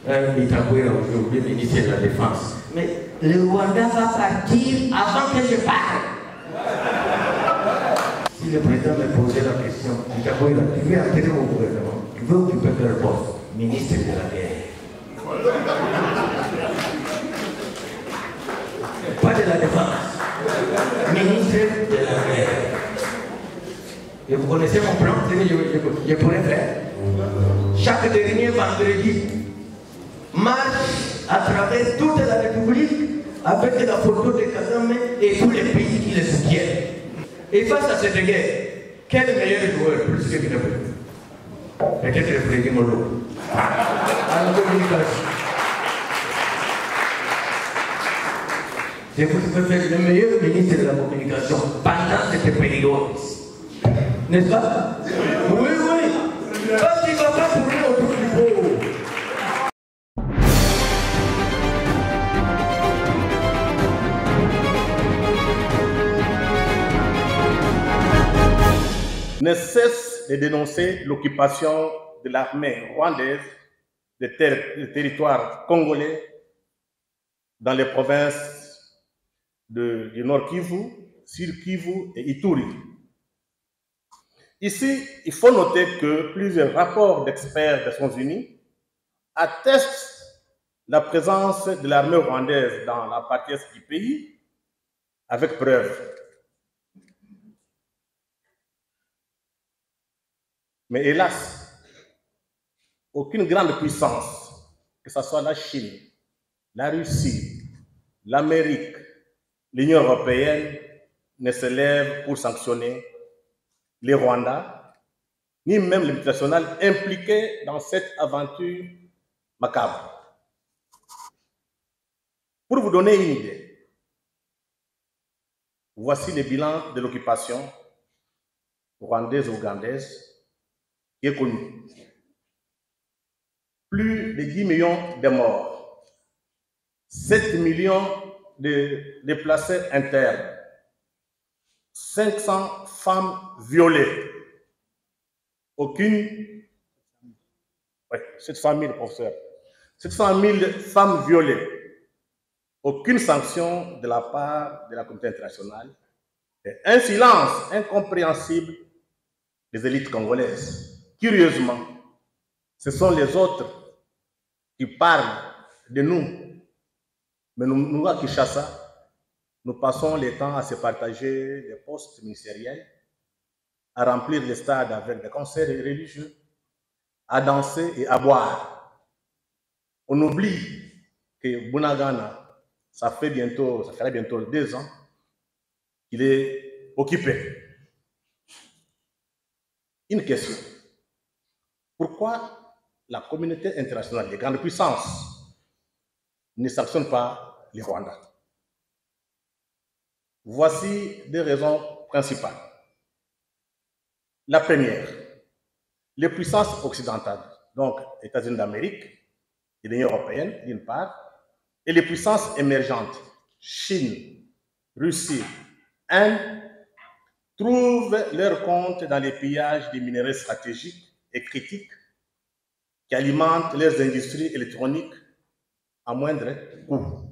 Itakoué aujourd'hui ministre de la Défense. Mais le Rwanda va partir avant que je parle. Si le président me posait la question, Itakoué, tu veux entrer au gouvernement, tu veux occuper quel poste? Ministre de la guerre. Pas de la Défense. Ministre de la guerre. Et vous connaissez mon plan, c'est que je pourrais faire. Chaque dernier vendredi, marche à travers toute la République avec la photo de Kagame et tous les pays qui le soutiennent. Et face à cette guerre, quel meilleur joueur plus que Kagame? Peut-être le Frédéric Molo. À la communication. C'est vous qui faire le meilleur ministre de la communication pendant cette période. N'est-ce pas? Oui, oui. Parce qu'il ne va pas tourner autour du pot. Ne cesse de dénoncer l'occupation de l'armée rwandaise des territoires congolais dans les provinces du Nord Kivu, Sud Kivu et Ituri. Ici, il faut noter que plusieurs rapports d'experts des Nations Unies attestent la présence de l'armée rwandaise dans la partie est du pays, avec preuve. Mais hélas, aucune grande puissance, que ce soit la Chine, la Russie, l'Amérique, l'Union européenne, ne se lève pour sanctionner les Rwandais, ni même les multinationales impliquées dans cette aventure macabre. Pour vous donner une idée, voici le bilan de l'occupation rwandaise-ougandaise qui est connu. Plus de 10 millions de morts, 7 millions de déplacés internes, 500 femmes violées, aucune... Oui, 700 000, professeur. 700 000 femmes violées, aucune sanction de la part de la communauté internationale, et un silence incompréhensible des élites congolaises. Curieusement, ce sont les autres qui parlent de nous. Mais nous, à Kinshasa, nous passons le temps à se partager des postes ministériels, à remplir les stades avec des concerts religieux, à danser et à boire. On oublie que Bunagana, ça ferait bientôt 2 ans qu'il est occupé. Une question. Pourquoi la communauté internationale, les grandes puissances, ne sanctionne pas les Rwandais? Voici des raisons principales. La première, les puissances occidentales, donc États-Unis d'Amérique et l'Union européenne d'une part, et les puissances émergentes, Chine, Russie, Inde, trouvent leur compte dans les pillages des minéraux stratégiques et critiques qui alimentent leurs industries électroniques à moindre coût.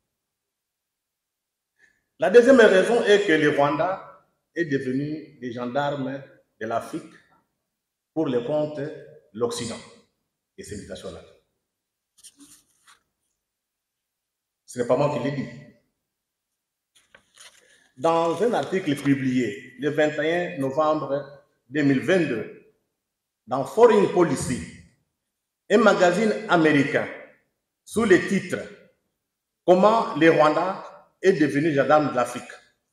La deuxième raison est que le Rwanda est devenu des gendarmes de l'Afrique pour le compte de l'Occident et ses multinationales. Ce n'est pas moi qui l'ai dit. Dans un article publié le 21 novembre 2022 dans Foreign Policy, un magazine américain, sous le titre « Comment le Rwanda est devenu gendarme de l'Afrique »,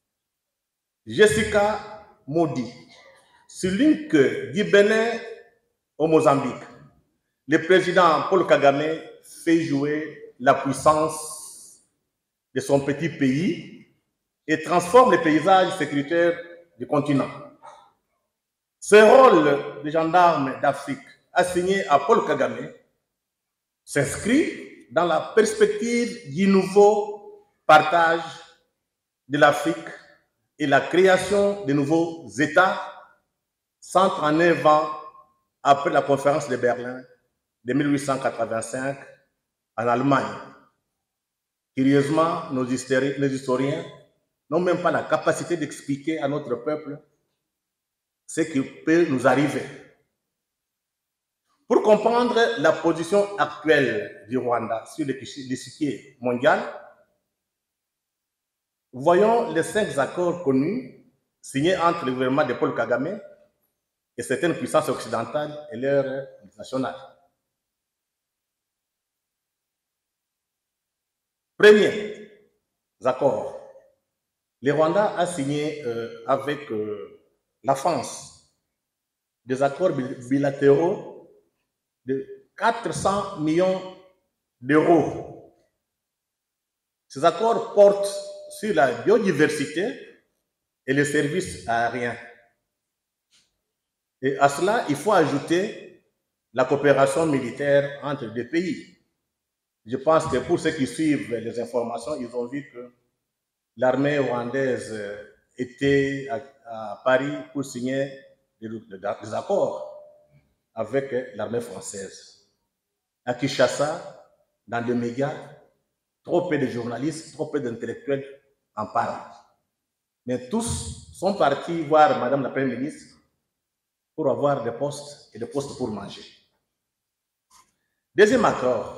Jessica Modi souligne que du Bénin au Mozambique, le président Paul Kagame fait jouer la puissance de son petit pays et transforme les paysages sécuritaires du continent. Ce rôle de gendarme d'Afrique assigné à Paul Kagame s'inscrit dans la perspective du nouveau partage de l'Afrique et la création de nouveaux États 139 ans après la conférence de Berlin de 1885 en Allemagne. Curieusement, nos historiens n'ont même pas la capacité d'expliquer à notre peuple ce qui peut nous arriver. Pour comprendre la position actuelle du Rwanda sur l'échiquier mondial, voyons les 5 accords connus signés entre le gouvernement de Paul Kagame et certaines puissances occidentales et leurs nationales. Premier accord. Le Rwanda a signé avec la France des accords bilatéraux de 400 millions d'euros. Ces accords portent sur la biodiversité et les services aériens. Et à cela, il faut ajouter la coopération militaire entre les deux pays. Je pense que pour ceux qui suivent les informations, ils ont vu que l'armée rwandaise était à Paris pour signer des accords avec l'armée française. À Kinshasa, dans les médias, trop peu de journalistes, trop peu d'intellectuels en parlent. Mais tous sont partis voir Madame la Première ministre pour avoir des postes et des postes pour manger. Deuxième accord.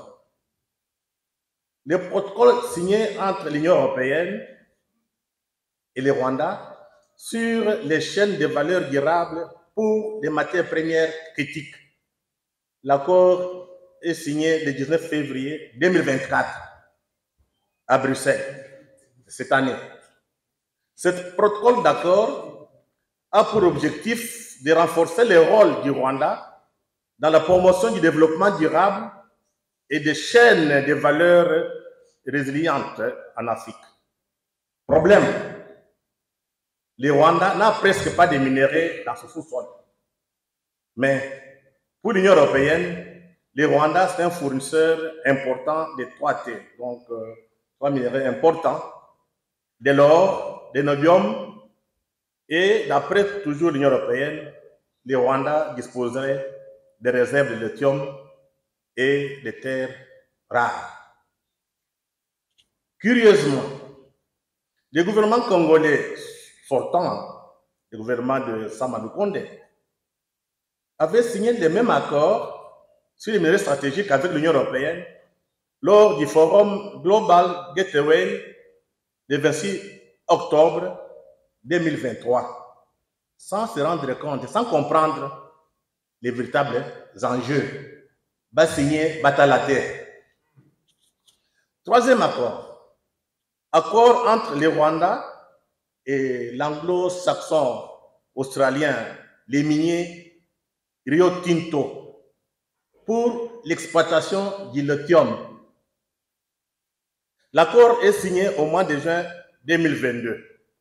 Le protocole signé entre l'Union européenne et le Rwanda sur les chaînes de valeur durables pour les matières premières critiques. L'accord est signé le 19 février 2024 à Bruxelles, cette année. Ce protocole d'accord a pour objectif de renforcer le rôle du Rwanda dans la promotion du développement durable et des chaînes de valeur résilientes en Afrique. Problème, le Rwanda n'a presque pas de minerais dans ce sous-sol. Mais pour l'Union européenne, le Rwanda, c'est un fournisseur important de 3T, donc 3 minéraux importants, de l'or, de l'obium, et d'après toujours l'Union européenne, le Rwanda disposerait de réserves de lithium et de terres rares. Curieusement, le gouvernement congolais sortant, le gouvernement de Samadou Kondé, avait signé le même accord sur les minerais stratégiques avec l'Union européenne lors du forum Global Gateway le 26 octobre 2023, sans se rendre compte, sans comprendre les véritables enjeux. Va signer Batalate. Troisième accord. Accord entre le Rwanda et l'anglo-saxon australien, les miniers Rio Tinto, pour l'exploitation du lithium. L'accord est signé au mois de juin 2022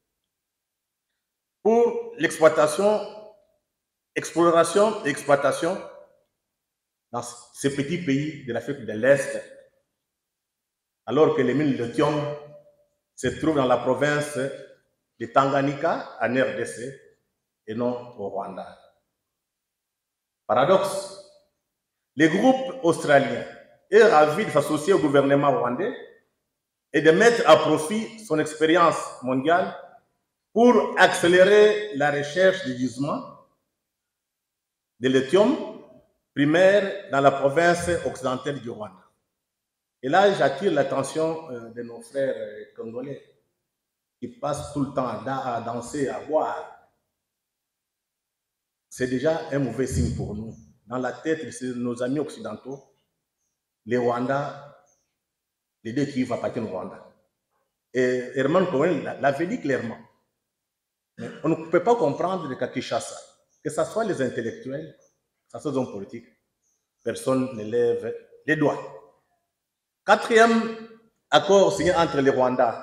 pour l'exploitation, exploration et exploitation dans ces petits pays de l'Afrique de l'Est, alors que les mines de lithium se trouvent dans la province de Tanganyika, en RDC, et non au Rwanda. Paradoxe, le groupe australien est ravi de s'associer au gouvernement rwandais et de mettre à profit son expérience mondiale pour accélérer la recherche de gisements de lithium primaire dans la province occidentale du Rwanda. Et là, j'attire l'attention de nos frères congolais qui passent tout le temps à danser, à boire. C'est déjà un mauvais signe pour nous. Dans la tête de nos amis occidentaux, les Rwandais, les deux qui vont partir au Rwanda. Et Herman Cohen l'avait dit clairement. Mais on ne peut pas comprendre qu'à Kinshasa, que ce soit les intellectuels, que ce soit les hommes politiques, personne ne lève les doigts. Quatrième accord signé entre les Rwandais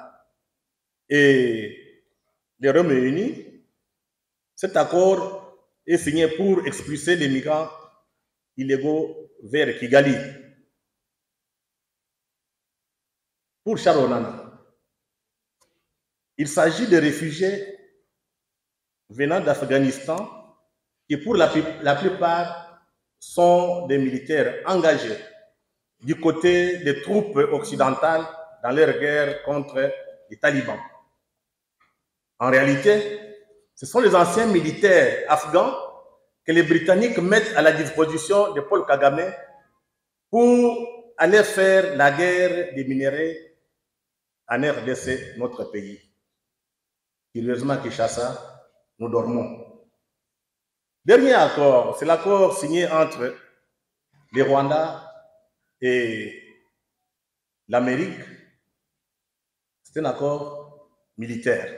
et les Royaume-Uni, cet accord est signé pour expulser les migrants illégaux vers Kigali. Pour Charles Onana, il s'agit de réfugiés venant d'Afghanistan qui pour la plupart sont des militaires engagés du côté des troupes occidentales dans leur guerre contre les talibans. En réalité, ce sont les anciens militaires afghans que les Britanniques mettent à la disposition de Paul Kagame pour aller faire la guerre des minéraux en RDC, notre pays. Curieusement, Kinshasa, nous dormons. Dernier accord, c'est l'accord signé entre les Rwandais et l'Amérique. C'est un accord militaire.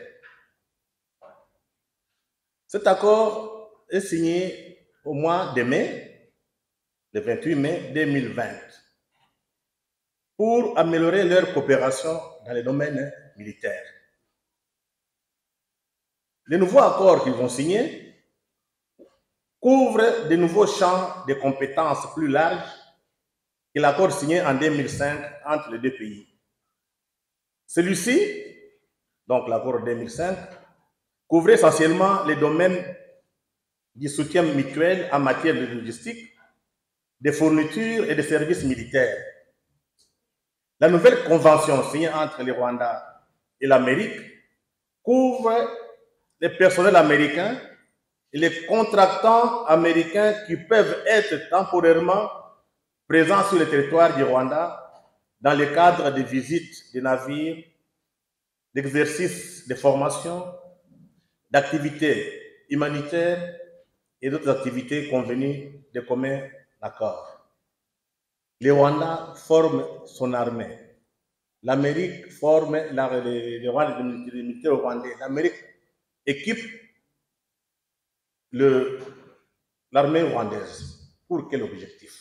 Cet accord est signé au mois de mai, le 28 mai 2020, pour améliorer leur coopération dans les domaines militaires. Les nouveaux accords qu'ils vont signer couvrent de nouveaux champs de compétences plus larges que l'accord signé en 2005 entre les deux pays. Celui-ci, donc l'accord 2005, couvrait essentiellement les domaines du soutien mutuel en matière de logistique, de fournitures et de services militaires. La nouvelle convention signée entre les Rwandais et l'Amérique couvre les personnels américains et les contractants américains qui peuvent être temporairement présents sur le territoire du Rwanda dans le cadre de visites de navires, d'exercices de formation, d'activités humanitaires et d'autres activités convenues de commun accord. Le Rwanda forme son armée. L'Amérique forme les militaires rwandais. L'Amérique équipe l'armée rwandaise. Pour quel objectif?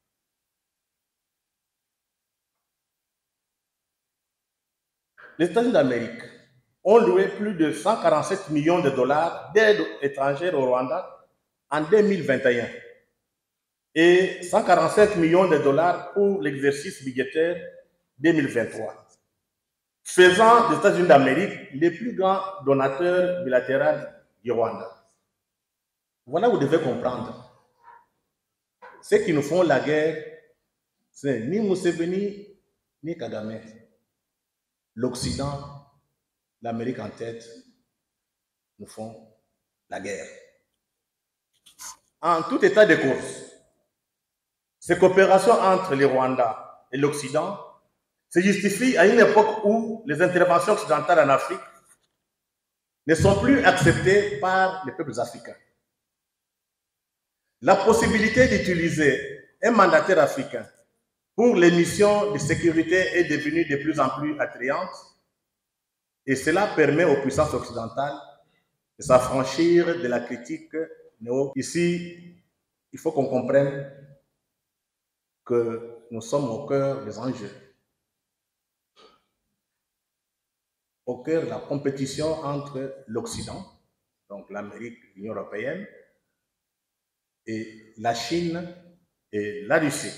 Les États-Unis d'Amérique ont loué plus de 147 millions de dollars d'aide étrangère au Rwanda en 2021 et 145 millions de dollars pour l'exercice budgétaire 2023, faisant des États-Unis d'Amérique les plus grands donateurs bilatéraux du Rwanda. Voilà, vous devez comprendre. Ceux qui nous font la guerre, c'est ni Museveni, ni Kagame. L'Occident, l'Amérique en tête, nous font la guerre. En tout état de cause, ces coopérations entre les Rwandais et l'Occident se justifient à une époque où les interventions occidentales en Afrique ne sont plus acceptées par les peuples africains. La possibilité d'utiliser un mandataire africain pour les missions de sécurité est devenue de plus en plus attrayante et cela permet aux puissances occidentales de s'affranchir de la critique néo. Ici, il faut qu'on comprenne que nous sommes au cœur des enjeux, au cœur de la compétition entre l'Occident, donc l'Amérique, l'Union européenne, et la Chine et la Russie.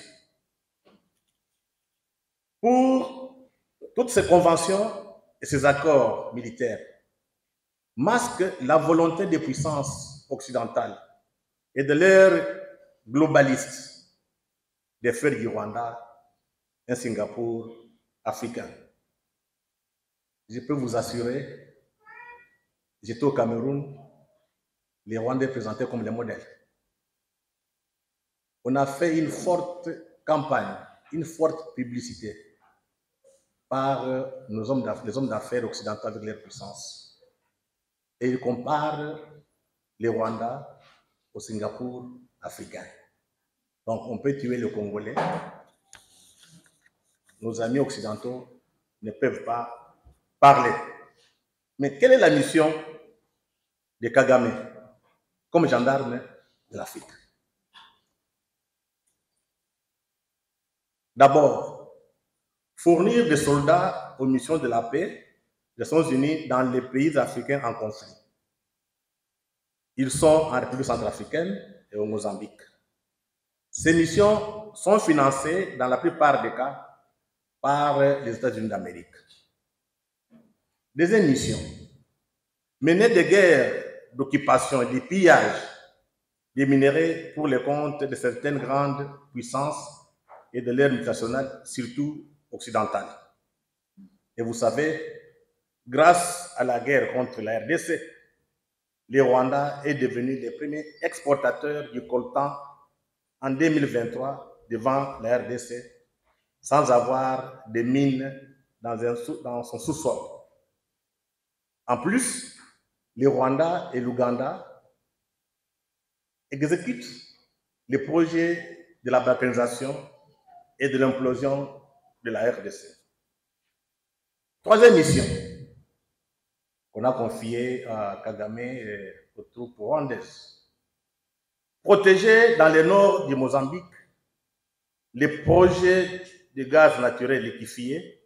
Pour toutes ces conventions et ces accords militaires masquent la volonté des puissances occidentales et de leurs globalistes de faire du Rwanda un Singapour africain. Je peux vous assurer, j'étais au Cameroun, les Rwandais présentés comme les modèles. On a fait une forte campagne, une forte publicité par les hommes d'affaires occidentaux avec leur puissance. Et ils comparent les Rwandais au Singapour africain. Donc on peut tuer le Congolais. Nos amis occidentaux ne peuvent pas parler. Mais quelle est la mission de Kagame comme gendarme de l'Afrique? D'abord, fournir des soldats aux missions de la paix des Nations Unies dans les pays africains en conflit. Ils sont en République centrafricaine et au Mozambique. Ces missions sont financées dans la plupart des cas par les États-Unis d'Amérique. Deuxième mission, mener des guerres d'occupation et de pillage des minéraux pour le compte de certaines grandes puissances et de l'ère multinationale, surtout occidentale. Et vous savez, grâce à la guerre contre la RDC, le Rwanda est devenu le premier exportateur du coltan en 2023 devant la RDC, sans avoir de mines dans son sous-sol. En plus, le Rwanda et l'Ouganda exécutent les projets de la balkanisation et de l'implosion de la RDC. Troisième mission qu'on a confiée à Kagame et aux troupes rwandaises. Protéger dans le nord du Mozambique les projets de gaz naturel liquéfié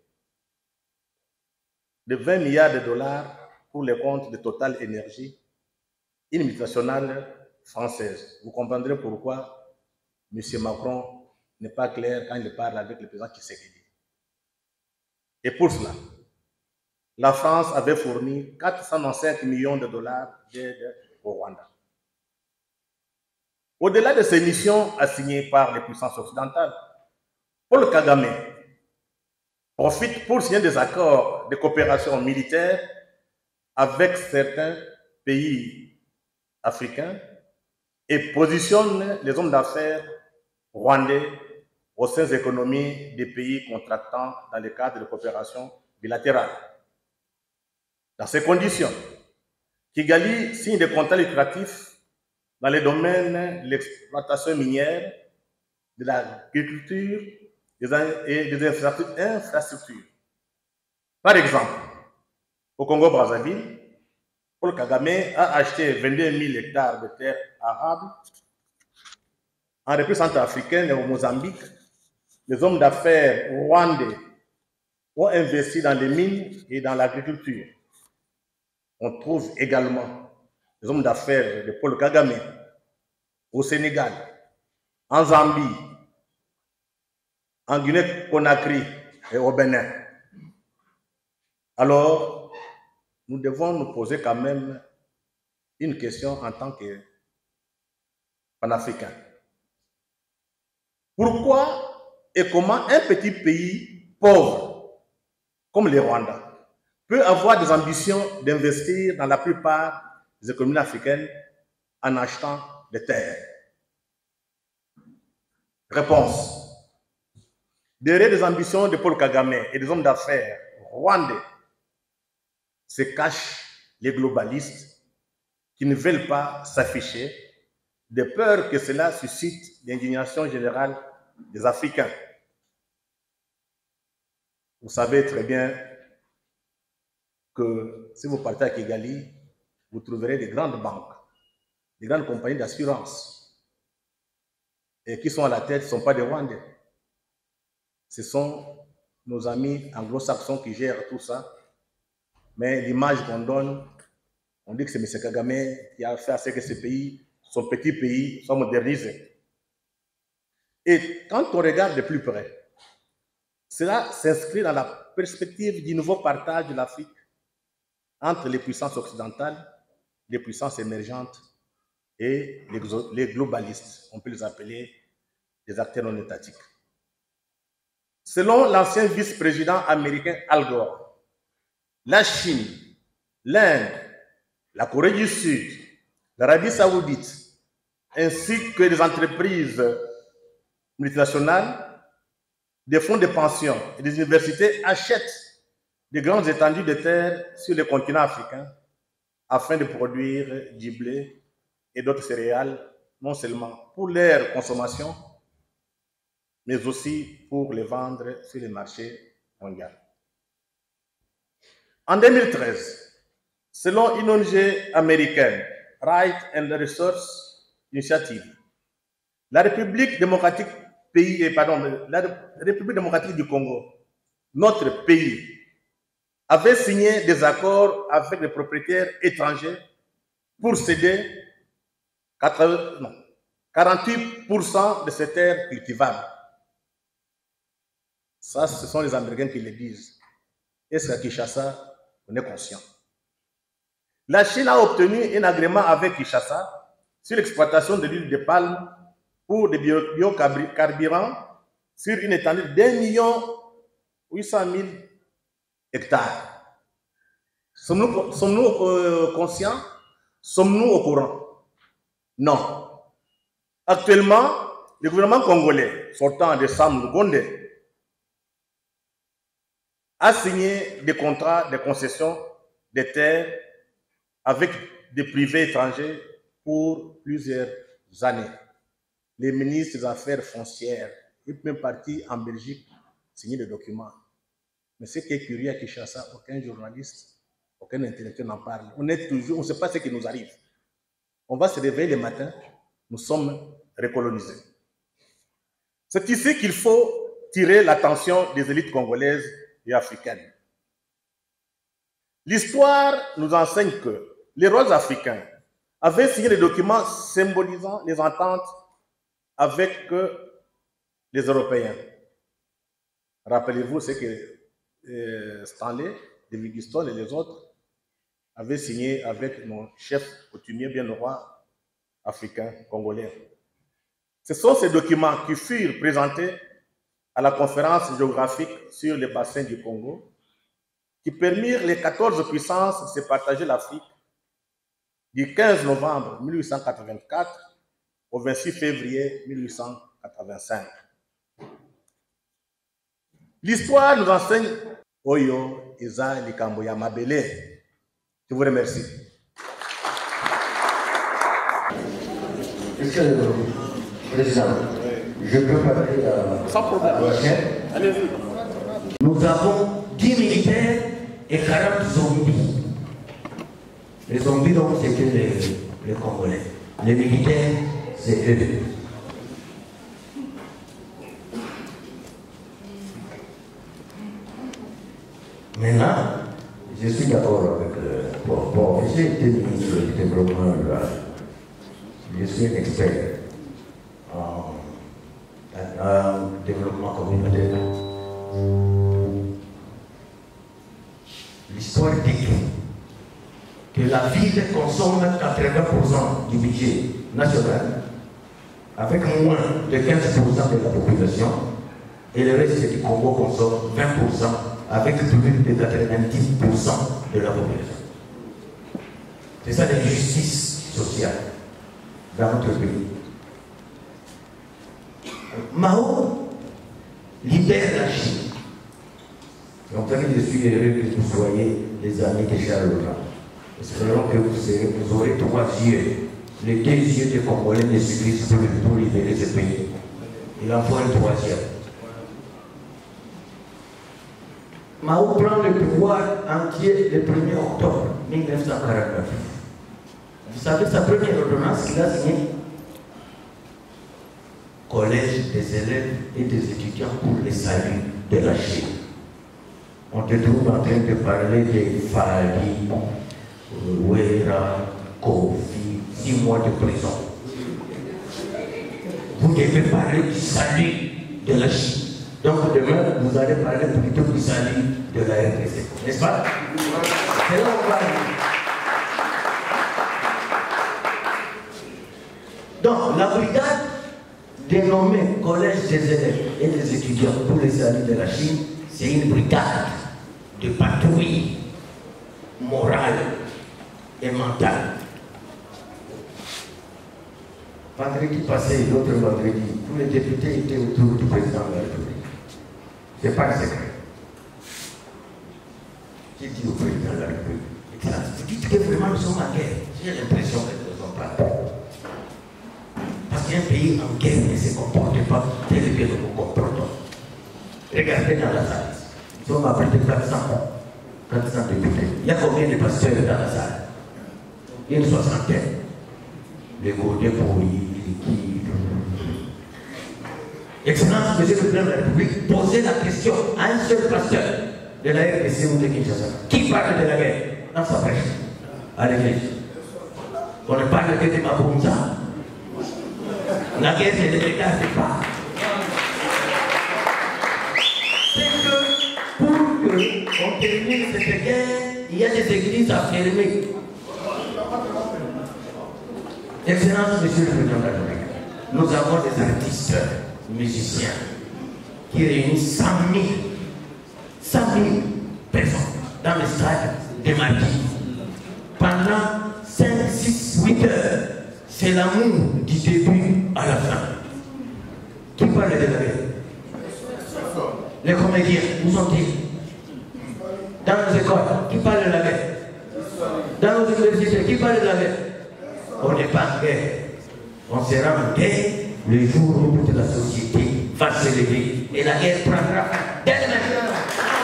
de 20 milliards de dollars pour les comptes de Total Energy, une multinationale française. Vous comprendrez pourquoi M. Macron n'est pas clair quand il parle avec le président Tshisekedi. Et pour cela, la France avait fourni 495 millions de dollars d'aide au Rwanda. Au-delà de ces missions assignées par les puissances occidentales, Paul Kagame profite pour signer des accords de coopération militaire avec certains pays africains et positionne les hommes d'affaires rwandais au sein des économies des pays contractants dans le cadre de coopération bilatérale. Dans ces conditions, Kigali signe des contrats lucratifs dans les domaines de l'exploitation minière, de l'agriculture et des infrastructures. Par exemple, au Congo-Brazzaville, Paul Kagame a acheté 22 000 hectares de terres arables. En République centrafricaine et au Mozambique, les hommes d'affaires rwandais ont investi dans les mines et dans l'agriculture. On trouve également les hommes d'affaires de Paul Kagame au Sénégal, en Zambie, en Guinée-Conakry et au Bénin. Alors, nous devons nous poser quand même une question en tant que panafricains. Pourquoi et comment un petit pays pauvre comme le Rwanda peut avoir des ambitions d'investir dans la plupart des économies africaines en achetant des terres? Réponse. Derrière les ambitions de Paul Kagame et des hommes d'affaires rwandais se cachent les globalistes qui ne veulent pas s'afficher de peur que cela suscite l'indignation générale des Africains. Vous savez très bien que si vous partez à Kigali, vous trouverez des grandes banques, des grandes compagnies d'assurance. Et qui sont à la tête, ce ne sont pas des Rwandais. Ce sont nos amis anglo-saxons qui gèrent tout ça. Mais l'image qu'on donne, on dit que c'est M. Kagame qui a fait à ce que ce pays, son petit pays, soit modernisé. Et quand on regarde de plus près, cela s'inscrit dans la perspective du nouveau partage de l'Afrique entre les puissances occidentales, les puissances émergentes et les globalistes. On peut les appeler des acteurs non étatiques. Selon l'ancien vice-président américain Al Gore, la Chine, l'Inde, la Corée du Sud, l'Arabie Saoudite, ainsi que les entreprises multinationales, des fonds de pension et des universités achètent de grandes étendues de terres sur le continent africain afin de produire du blé et d'autres céréales, non seulement pour leur consommation, mais aussi pour les vendre sur les marchés mondiaux. En 2013, selon une ONG américaine, Right and Resource Initiative, la République démocratique du Congo, notre pays, avait signé des accords avec les propriétaires étrangers pour céder 48% de ces terres cultivables. Ça, ce sont les Américains qui le disent. Est-ce qu'à Kinshasa, on est conscient? La Chine a obtenu un agrément avec Kinshasa sur l'exploitation de l'huile de palme pour des biocarburants sur une étendue d'1,8 million hectares. Sommes-nous conscients? Sommes-nous au courant? Non. Actuellement, le gouvernement congolais, sortant de Sam Gonde, a signé des contrats de concession de terres avec des privés étrangers pour plusieurs années. Les ministres des Affaires foncières, et même partis en Belgique, signé des documents. Mais ce qui est curieux à Kinshasa, aucun journaliste, aucun intellectuel n'en parle. On est toujours, on ne sait pas ce qui nous arrive. On va se réveiller le matin, nous sommes recolonisés. C'est ici qu'il faut tirer l'attention des élites congolaises et africaines. L'histoire nous enseigne que les rois africains avaient signé des documents symbolisant les ententes avec les Européens. Rappelez-vous ce que Stanley, de Livingstone et les autres avaient signé avec nos chefs coutumiers, bien le roi africain congolais. Ce sont ces documents qui furent présentés à la conférence géographique sur les bassins du Congo, qui permirent les 14 puissances de se partager l'Afrique du 15 novembre 1884 au 26 février 1885. L'histoire nous enseigne Oyo, Eza, Likambo, Yamabele. Je vous remercie. Monsieur le Président, je peux parler sans problème. Allez-y. Nous avons 10 militaires et 40 zombies. Les zombies, donc, c'est que les Congolais. Les militaires, c'est eux. Maintenant, je suis d'accord avec bon, j'ai été ministre du développement rural. Je suis un expert en développement communautaire. L'histoire dit que la ville consomme 80% du budget national avec moins de 15% de la population et le reste du Congo consomme 20% avec plus de 90% de la population. C'est ça l'injustice sociale dans notre pays. Mao libère la Chine. Donc, je suis heureux que vous soyez les amis de Charles Laurent. Espérons que vous aurez 3 yeux. Les 2 yeux des Congolais ne suffisent plus pour libérer ce pays. Il en faut un 3e. Mao prend le pouvoir entier le 1er octobre 1949. Vous savez, sa première ordonnance qu'il a signée, Collège des élèves et des étudiants pour le salut de la Chine. On te trouve en train de parler de Fali, Ouera, Kofi, 6 mois de prison. Vous devez parler du salut de la Chine. Donc demain, vous allez parler plutôt du salut de la RDC. N'est-ce pas? C'est là où on va aller. Donc, la brigade dénommée Collège des élèves et des étudiants pour le salut de la Chine, c'est une brigade de patrouille morale et mentale. Vendredi passé, l'autre vendredi, tous les députés étaient autour du président de la République. Ce n'est pas un secret. J'ai dit au président de la République, vous dites que vraiment nous sommes en guerre. J'ai l'impression que nous ne sommes pas. Parce qu'un pays en guerre ne se comporte pas tel que nous nous comportons. Regardez dans la salle. Nous sommes à près de 400 députés. Il y a combien de pasteurs dans la salle? Une soixantaine. Les Godets pourris, les qui. Excellence, Monsieur le Président de la République, posez la question à un seul pasteur de la RDC ou de Kinshasa. Qui parle de la guerre dans sa prêche à l'église? On ne parle que de Mabunza. La guerre ne les regarde pas. C'est que pour qu'on termine cette guerre, il y a des églises à fermer. Excellence, Monsieur le Président de la République, nous avons des artistes, musiciens, qui réunit 100 000 personnes dans le stade de Marquis. Pendant 5, 6, 8 heures, c'est l'amour du début à la fin. Qui parle de la guerre? Les comédiens, où sont-ils? Dans nos écoles, qui parle de la guerre? Dans nos universités, qui parle de la guerre? On n'est pas en guerre. On sera en guerre le jour où toute la société va se lever. Et la guerre prendra fin dès maintenant.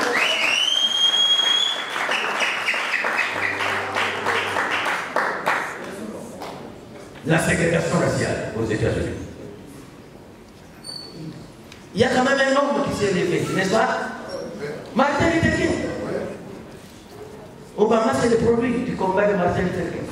La ségrégation raciale aux États-Unis. Il y a quand même un homme qui s'est levé, n'est-ce pas? Martin Luther King. Obama, c'est le produit du combat de Martin Luther King.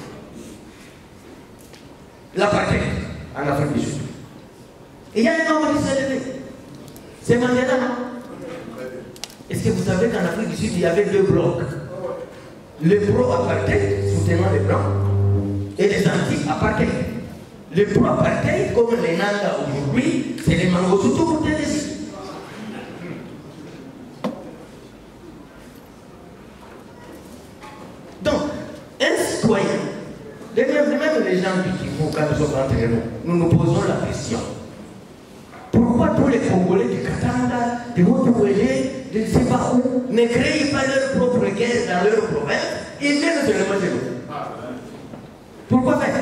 L'apartheid en Afrique du Sud. Et il y a un homme qui s'est levé. C'est Mandela, non? Est-ce que vous savez qu'en Afrique du Sud, il y avait 2 blocs? Les pro-apartheid, soutenant les blancs, et les anti-apartheid. Les pro-apartheid, comme les Nanga aujourd'hui, c'est les Mangosutsu pour Tennessee. Donc, un citoyen, même les gens qui vont quand nous sommes entre nous nous posons la question. Pourquoi tous les Congolais du Katanga, de Haut-Ouélé, de ne sais pas où, ne créent pas leur propre guerre dans leur province, ils viennent seulement chez nous? Pourquoi faire?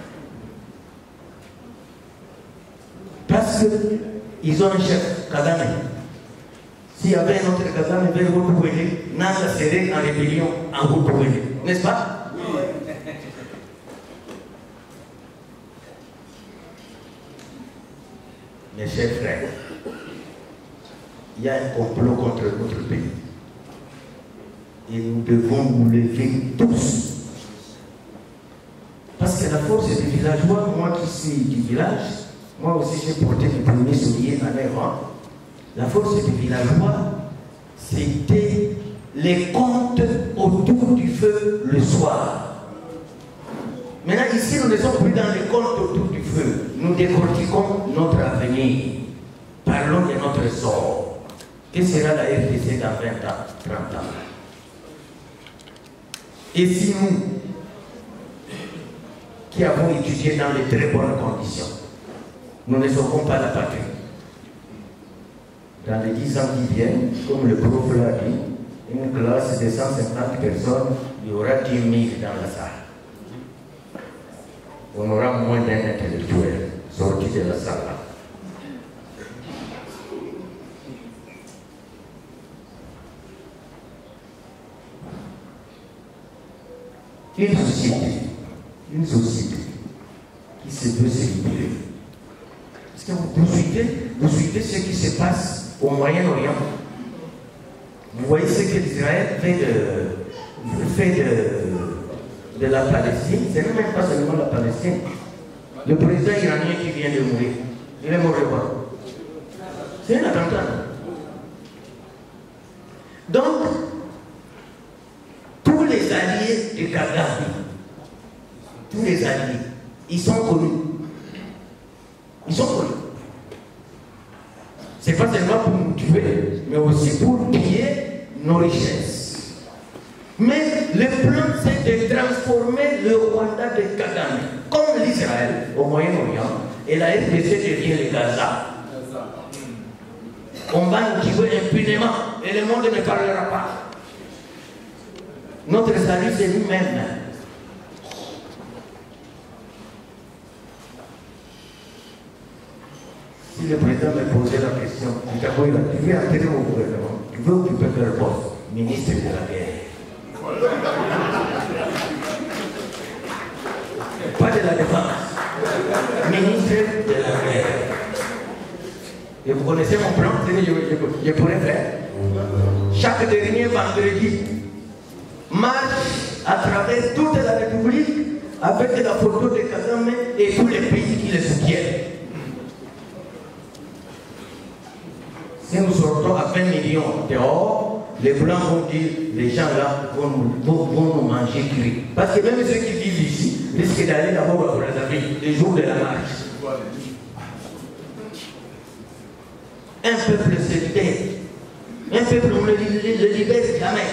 Parce qu'ils ont un chef, Kagame. S'il y avait un autre Kagame vers Haut-Ouélé, Nanga serait en rébellion en Haut-Ouélé. N'est-ce pas? Oui. Mes chers frères, il y a un complot contre notre pays. Et nous devons nous lever tous. Parce que la force des villageois, moi qui suis du village, moi aussi j'ai porté mes premiers souliers en Iran. La force des villageois, c'était les contes autour du feu le soir. Maintenant, ici, nous ne sommes plus dans les contes autour du feu. Nous décortiquons notre avenir. Parlons de notre sort. Que sera la RDC dans 20 ans, 30 ans? Et si nous, qui avons étudié dans les très bonnes conditions, nous ne sauvons pas la patrie? Dans les 10 ans qui viennent, comme le prof l'a dit, une classe de 150 personnes, il y aura 10 000 dans la salle. On aura moins d'un intellectuel sorti de la salle. Une société qui se veut se libérer. Est-ce que vous suivez ce qui se passe au Moyen-Orient? Vous voyez ce que l'Israël fait de la Palestine. Ce n'est même pas seulement la Palestine. Le président iranien qui vient de mourir, il est mort de quoi? C'est un attentat. Donc, tous les alliés de Kadhafi, tous les alliés, ils sont connus. Ils sont connus. Ce n'est pas seulement pour nous tuer, mais aussi pour piller nos richesses. Mais le plan, c'est de transformer le Rwanda de Kagame, comme l'Israël au Moyen-Orient, et la RDC devient le Gaza. On va nous tuer impunément, et le monde ne parlera pas. Notre salut, c'est nous-mêmes. Si le président me posait la question, tu veux entrer au gouvernement, tu veux occuper quel poste? Ministre de la guerre. Pas de la défense. Ministre de la guerre. Et vous connaissez mon plan, je pourrais faire. Chaque dernier vendredi, marche à travers toute la République avec la photo de Kagame et tous les pays qui le soutiennent. Si nous sortons à 20 millions dehors, les Blancs vont dire, les gens là vont nous manger cuit. Parce que même ceux qui vivent ici risquent d'aller d'abord à Brazzaville, les jours de la marche. Un peuple se libère. Un peuple, on ne le libère jamais.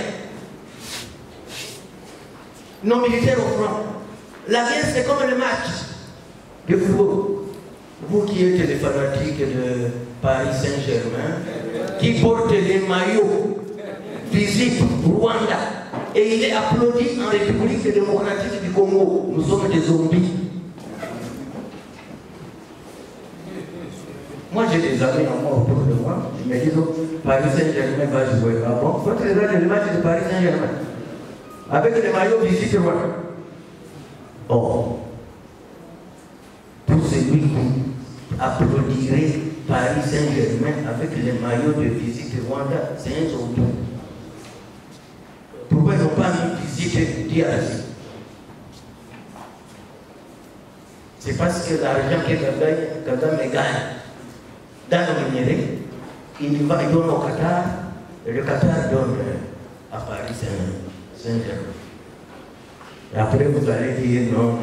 Nos militaires au front. La guerre, c'est comme le match de football. Vous qui êtes les fanatiques de Paris Saint-Germain, qui portent les maillots visibles Rwanda, et il est applaudi en République démocratique du Congo. Nous sommes des zombies. Moi, j'ai des amis encore autour de moi. Je me dis, Paris Saint-Germain va jouer. Ah bon? Faut regarder le match de Paris Saint-Germain. Avec les maillots visibles Rwanda. Oh. Pour celui qui applaudirait Paris Saint-Germain avec les maillots de visite Rwanda, c'est un zombie. Pourquoi ils n'ont pas mis visite DRC? C'est parce que l'argent que Kagame gagne dans le numérique, il donne au Qatar, et le Qatar donne à Paris Saint-Germain. Et après vous allez dire non,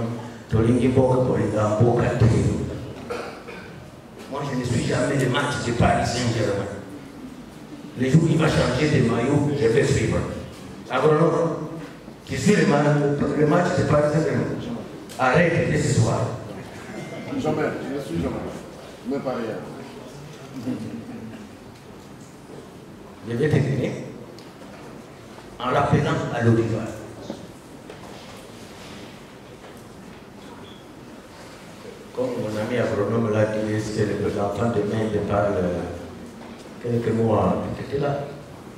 moi je ne suis jamais le match de Paris Saint-Germain. Les jours où il va changer de maillot, je vais suivre. Agronome, qui suit le match de Paris Saint-Germain. Arrête de ce soir. Jamais, je ne suis jamais. Même pas rien. Je vais terminer en l'appelant à l'Olivier. Comme mon ami agronome l'a dit, c'est l'enfant de main de parle quelques mois, tu étais là.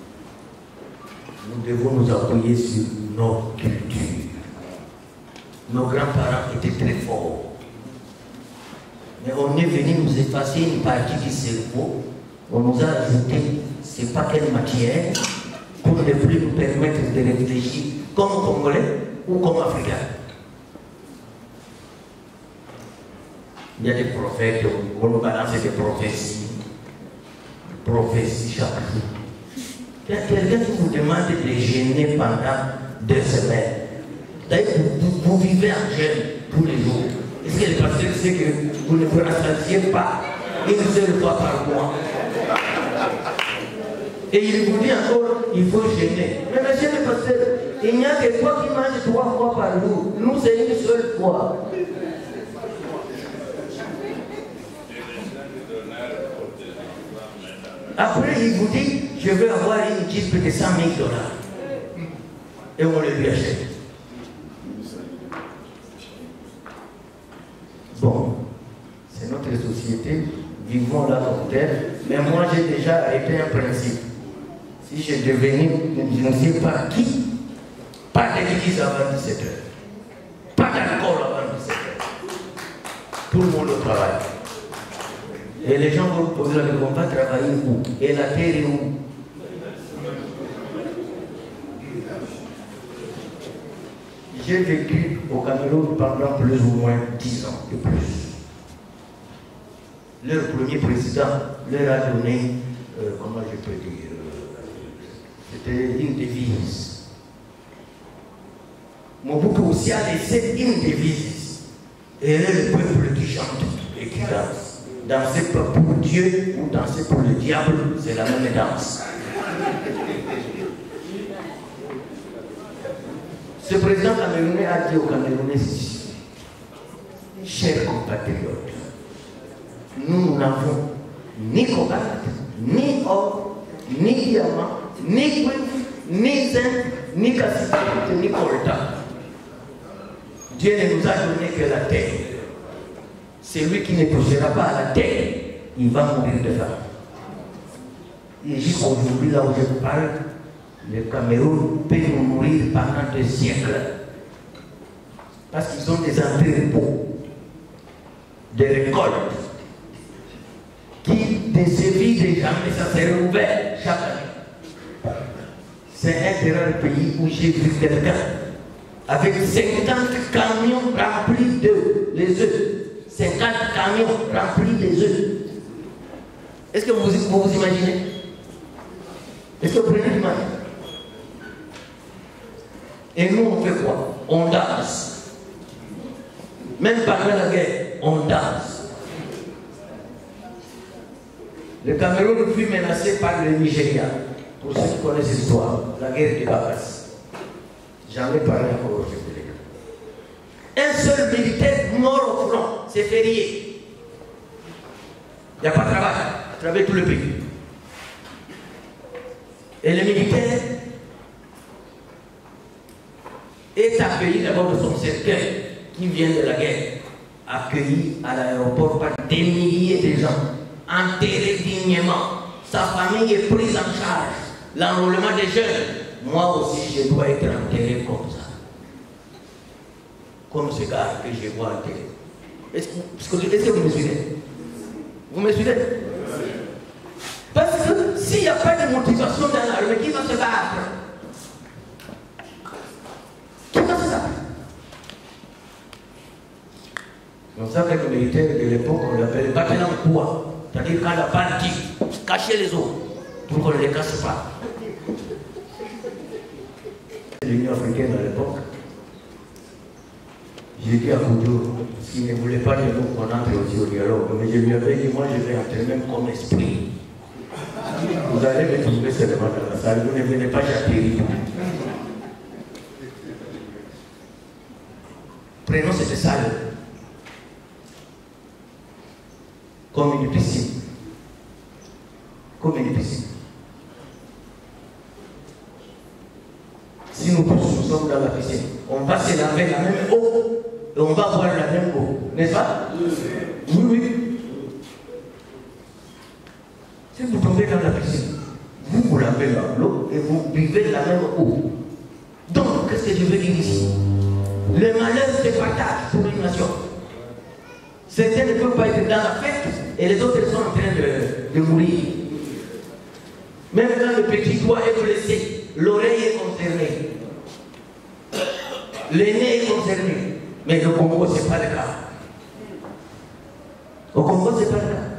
Nous devons nous appuyer sur notre culture. Nos grands-parents étaient très forts. Mais on est venu nous effacer une partie du cerveau. On nous a ajouté, je ne sais pas quelle matière, pour ne plus nous permettre de réfléchir comme Congolais ou comme Africains. Il y a des prophètes, on nous balance des prophéties. Prophéties chaque jour. Il y a quelqu'un qui vous demande de jeûner pendant 2 semaines. D'ailleurs, vous vivez en jeûne tous les jours. Est-ce que le pasteur sait que vous ne vous rassasiez pas une seule fois par mois? Et il vous dit encore, il faut jeûner. Mais monsieur le pasteur, il n'y a que toi qui manges 3 fois par jour. Nous, c'est une seule fois. Après, il vous dit, je veux avoir une Jeep de $100 000. Et on le lui achète. Bon, c'est notre société, vivons là comme tel. Mais moi, j'ai déjà arrêté un principe. Si je devenais, je ne sais pas qui, pas d'église avant 17h. Pas d'alcool avant 17h. Tout le monde au travail. Et les gens vont poser la question, on va travailler où? Et la terre est où? J'ai vécu au Cameroun pendant plus ou moins 10 ans et plus. Leur premier président leur a donné, comment je peux dire, c'était une devise. Mobutu aussi a laissé une devise. Et le peuple qui chante et qui danse. Danser pour Dieu ou danser pour le diable, c'est la même danse. Ce président camerounais a dit aux Camerounais ceci: chers compatriotes, nous n'avons ni cobalt, ni or, ni diamant, ni cuivre, ni zinc, ni cassiterite, ni coltan. Dieu ne nous a donné que la terre. Celui qui ne touchera pas à la terre, il va mourir de faim. Et jusqu'aujourd'hui, là où je vous parle, le Cameroun peut nous mourir pendant des siècles. Parce qu'ils ont des entrepôts, des récoltes, qui ne se vident jamais, ça s'est rouvert chaque année. C'est un des rares pays où j'ai vu quelqu'un avec 50 camions remplis de les œufs. 50 camions remplis des œufs. Est-ce que vous vous imaginez? Est-ce que vous prenez l'image? Et nous, on fait quoi? On danse. Même pendant la guerre, on danse. Le Cameroun fut menacé par le Nigeria. Pour ceux qui connaissent l'histoire, la guerre du Caucase. J'en ai parlé encore aujourd'hui. Un seul militaire mort au front, c'est férié. Il n'y a pas de travail, à travers tout le pays. Et le militaire est accueilli d'abord de son cercueil qui vient de la guerre, accueilli à l'aéroport par des milliers de gens, enterrés dignement. Sa famille est prise en charge. L'enrôlement des jeunes, moi aussi je dois être enterré comme ça. Comme ce gars que je vois enterré. Est-ce que vous me suivez? Vous me suivez? Parce que s'il n'y a pas de motivation dans l'armée, qui va se battre? Qui va se battre? C'est comme ça que les militaires de l'époque, on l'appelle battre en poids. C'est-à-dire quand la balle tire, cacher les autres, pour qu'on ne les casse pas. L'Union africaine à l'époque, j'ai dit à Koudou, s'il ne voulait pas de nous qu'on entre aussi au dialogue, mais je lui avais dit, moi je vais entrer même comme esprit. Vous allez me trouver seulement dans la salle, vous ne venez pas j'atterrir. Prenons cette salle comme une piscine. Comme une piscine. Si nous tous nous sommes dans la piscine, on va se laver la même eau et on va boire la même eau. N'est-ce pas? Oui, oui. Si vous tombez dans la piscine, vous lavez l'eau et vous buvez la même eau. Donc, qu'est-ce que je veux dire ici? Le malheur se partage pour une nation. Certains ne peuvent pas être dans la fête et les autres sont en train de mourir. Même quand le petit doigt est blessé, l'oreille est concernée. Le nez est concerné. Mais au Congo, ce n'est pas le cas. Au Congo, ce n'est pas le cas.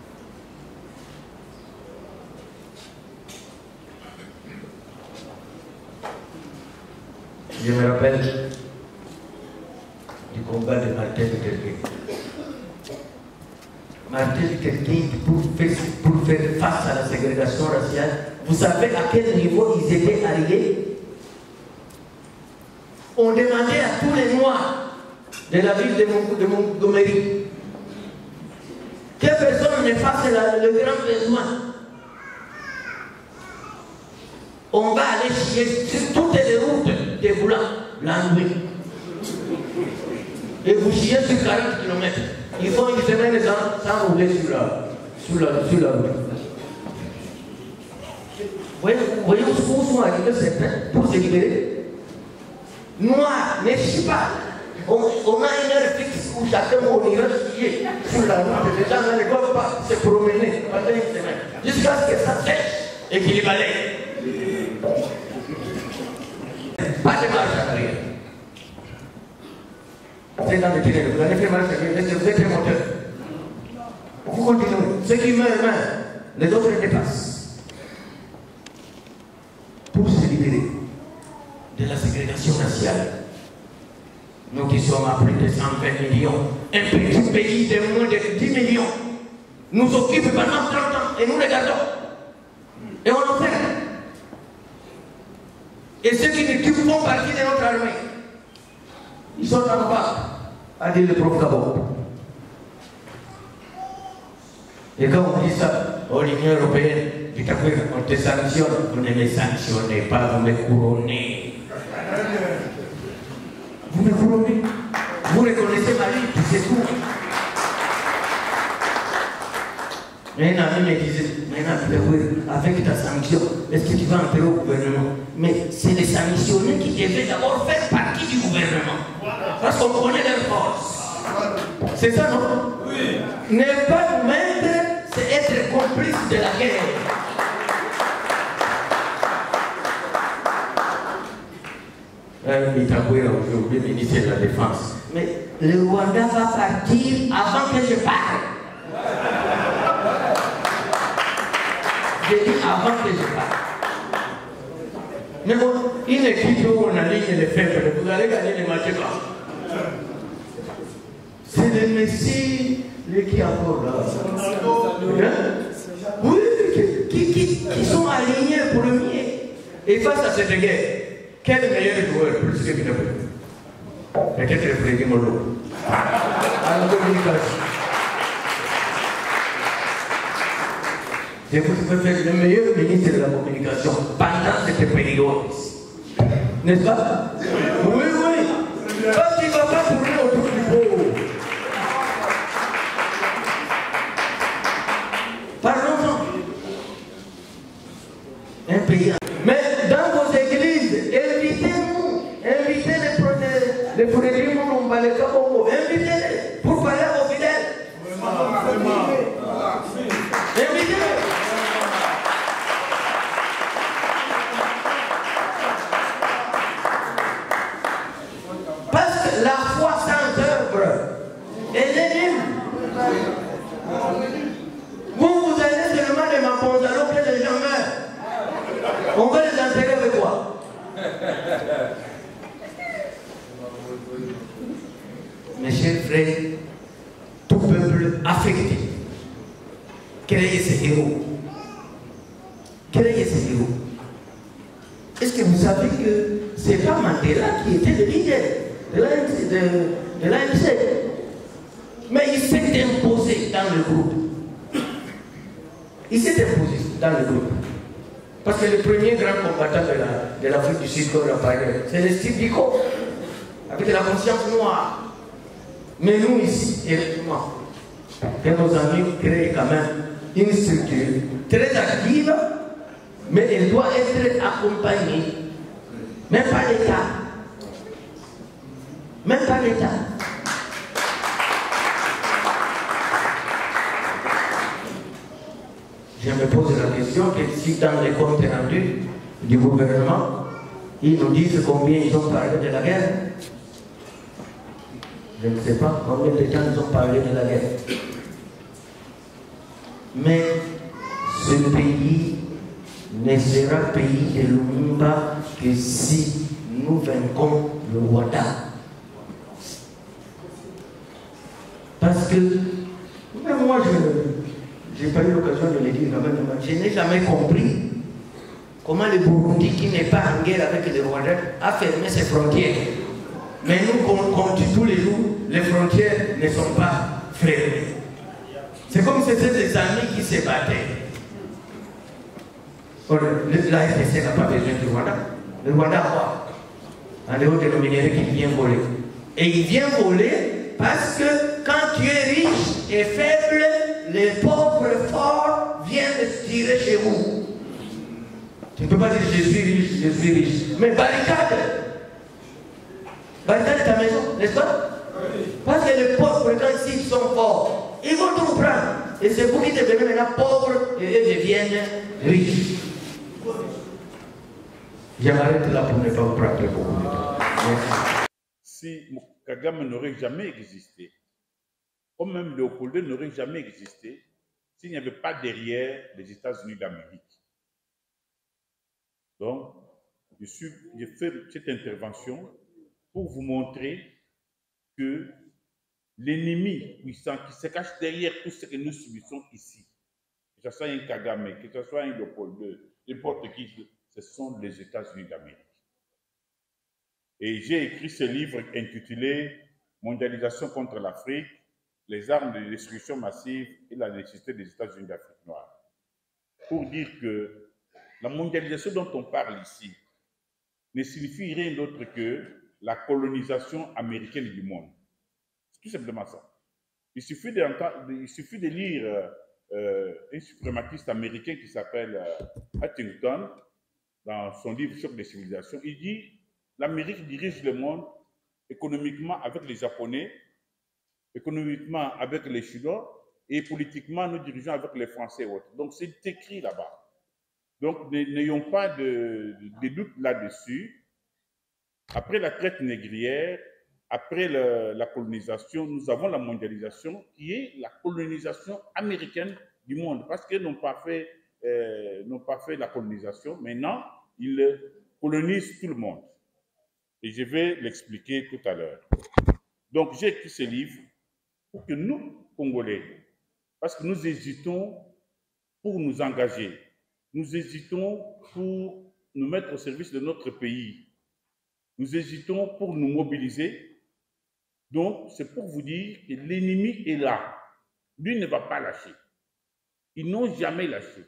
Je me rappelle du combat de Martin Luther King. Martin Luther King, pour faire face à la ségrégation raciale, vous savez à quel niveau ils étaient arrivés? On demandait à tous les Noirs de la ville de Montgomery que personne ne fasse le grand besoin. On va aller chier sur toutes les routes des Blancs la nuit. Et vous chiez sur 40 km. Ils font une semaine sans rouler sur la route. Voyez où sont arrivés certains pour se libérer. Noir, ne chie pas. On a une heure fixe où chacun ira chier sur la route. Les gens ne doivent pas se promener pendant une semaine. Jusqu'à ce que ça sèche et qu'ils balayent. Pas de marche arrière. C'est dans le tunnel. Vous allez faire marche arrière. Vous êtes un moteur. Vous continuez. Ceux qui meurent, les autres dépassent. Pour se libérer de la ségrégation raciale. Nous qui sommes à plus de 120 millions, un petit pays de moins de 10 millions, nous occupe pendant 30 ans et nous regardons. Et on en fait. Et ceux qui font partie de notre armée, ils sont en bas, a dit le prof Gabon. Et quand on dit ça, l'Union européenne, on te sanctionne, vous ne me sanctionnez pas, vous me couronnez. Vous me couronnez. Vous reconnaissez ma vie, c'est tout. Un ami me disait, maintenant, avec ta sanction, est-ce que tu vas entrer au gouvernement? Mais c'est les sanctionnés qui devaient d'abord faire partie du gouvernement. Parce qu'on connaît leur force. C'est ça, non? Oui. Ne pas nous mettre, c'est être complice de la guerre. Mitagouira aujourd'hui, ministre de la Défense. Mais le Rwanda va partir avant que je parte. J'ai dit avant que je parte. Mais bon, une équipe où on aligne les faibles, vous allez gagner les matchs là. C'est le Messie qui est encore là. qui sont alignés premiers. Et face à cette guerre, quel meilleur joueur plus que Minapoli? Peut-être le Frédéric Molo. À la communication. C'est vous qui faites le meilleur ministre de la communication pendant cette période. N'est-ce pas? Oui, oui. Parce qu'il ne va pas tourner autour du pot. Parlons-en. Un pays. Mais dans vos églises, invitez-nous. Invitez les Frédéric Molo, les Kabongo. Invitez-les pour parler aux fidèles. Invitez-les. Parce que la foi sans œuvre, elle est nulle. Vous allez seulement les Maponzalo que les gens meurent. On va les enterrer avec quoi? Mes chers frères, tout peuple affecté, créez ces héros. Créez ces héros. Est-ce que vous savez que c'est pas Mandela qui était le leader de l'ANC? Mais il s'est imposé dans le groupe. Il s'est imposé dans le groupe. Parce que le premier grand combattant de l'Afrique du Sud, comme on a parlé, c'est le Steve Biko, avec la conscience noire. Mais nous ici, effectivement, que nos amis créent quand même une structure très active, mais elle doit être accompagnée, même par l'État. Même par l'État. Je me pose la question que si dans les comptes rendus du gouvernement, ils nous disent combien ils ont parlé de la guerre. Je ne sais pas combien de temps ils ont parlé de la guerre. Mais ce pays ne sera pays de Lumumba que si nous vaincrons le Rwanda. Parce que, même moi, je n'ai pas eu l'occasion de le dire quand même, je n'ai jamais compris comment le Burundi, qui n'est pas en guerre avec le Rwanda, a fermé ses frontières. Mais nous, comme dit tous les jours, les frontières ne sont pas fermées. C'est comme si c'était des amis qui se battaient. La RDC n'a pas besoin du Rwanda. Le Rwanda a quoi? En dehors de nos minéraux qui vient voler. Et il vient voler parce que quand tu es riche et faible, les pauvres forts viennent se tirer chez vous. Tu ne peux pas dire je suis riche. Mais barricade. Barricade ta maison, n'est-ce pas? Parce que les pauvres, quand ils sont forts, ils vont tout prendre. Et c'est vous qui devenez maintenant pauvres et eux deviennent riches. Je m'arrête là pour ne pas vous prendre beaucoup de temps. Merci. Si Kagame n'aurait jamais existé, comme même Léopold n'aurait jamais existé, s'il n'y avait pas derrière les États-Unis d'Amérique. Donc, j'ai fait cette intervention pour vous montrer que l'ennemi puissant qui se cache derrière tout ce que nous subissons ici, que ce soit un Kagame, que ce soit un Léopold II, n'importe qui, ce sont les États-Unis d'Amérique. Et j'ai écrit ce livre intitulé « Mondialisation contre l'Afrique, les armes de destruction massive et la nécessité des États-Unis d'Afrique noire » pour dire que la mondialisation dont on parle ici ne signifie rien d'autre que la colonisation américaine du monde. C'est tout simplement ça. Il suffit de lire un suprématiste américain qui s'appelle Huntington dans son livre Choc des civilisations. Il dit l'Amérique dirige le monde économiquement avec les Japonais, économiquement avec les Chinois et politiquement nous dirigeons avec les Français et autres. Donc c'est écrit là-bas. Donc n'ayons pas de doute là-dessus. Après la traite négrière, après la colonisation, nous avons la mondialisation qui est la colonisation américaine du monde parce qu'ils n'ont pas fait la colonisation. Maintenant, ils colonisent tout le monde. Et je vais l'expliquer tout à l'heure. Donc, j'ai écrit ce livre pour que nous, Congolais, parce que nous hésitons pour nous engager, nous hésitons pour nous mettre au service de notre pays. Nous hésitons pour nous mobiliser. Donc, c'est pour vous dire que l'ennemi est là. Lui ne va pas lâcher. Ils n'ont jamais lâché.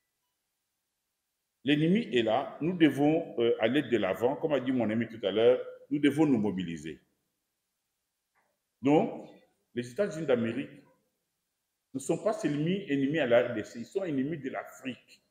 L'ennemi est là. Nous devons aller de l'avant. Comme a dit mon ami tout à l'heure, nous devons nous mobiliser. Donc, les États-Unis d'Amérique ne sont pas seulement ennemis à la RDC, ils sont ennemis de l'Afrique.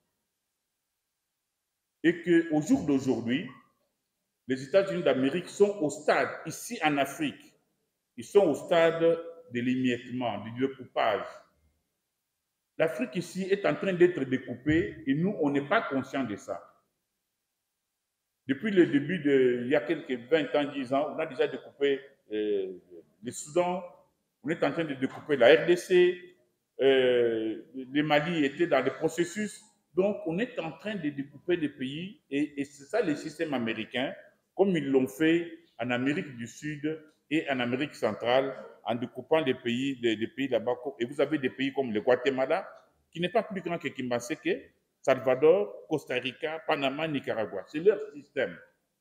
Et qu'au jour d'aujourd'hui, les États-Unis d'Amérique sont au stade, ici en Afrique, ils sont au stade de l'émiettement, du découpage. L'Afrique ici est en train d'être découpée et nous, on n'est pas conscients de ça. Depuis le début il y a quelques 20 ans, 10 ans, on a déjà découpé le Soudan, on est en train de découper la RDC, le Mali était dans le processus. Donc, on est en train de découper des pays et c'est ça le système américain, comme ils l'ont fait en Amérique du Sud et en Amérique centrale, en découpant des pays là-bas. Et vous avez des pays comme le Guatemala, qui n'est pas plus grand que Kimbaseke, Salvador, Costa Rica, Panama, Nicaragua. C'est leur système.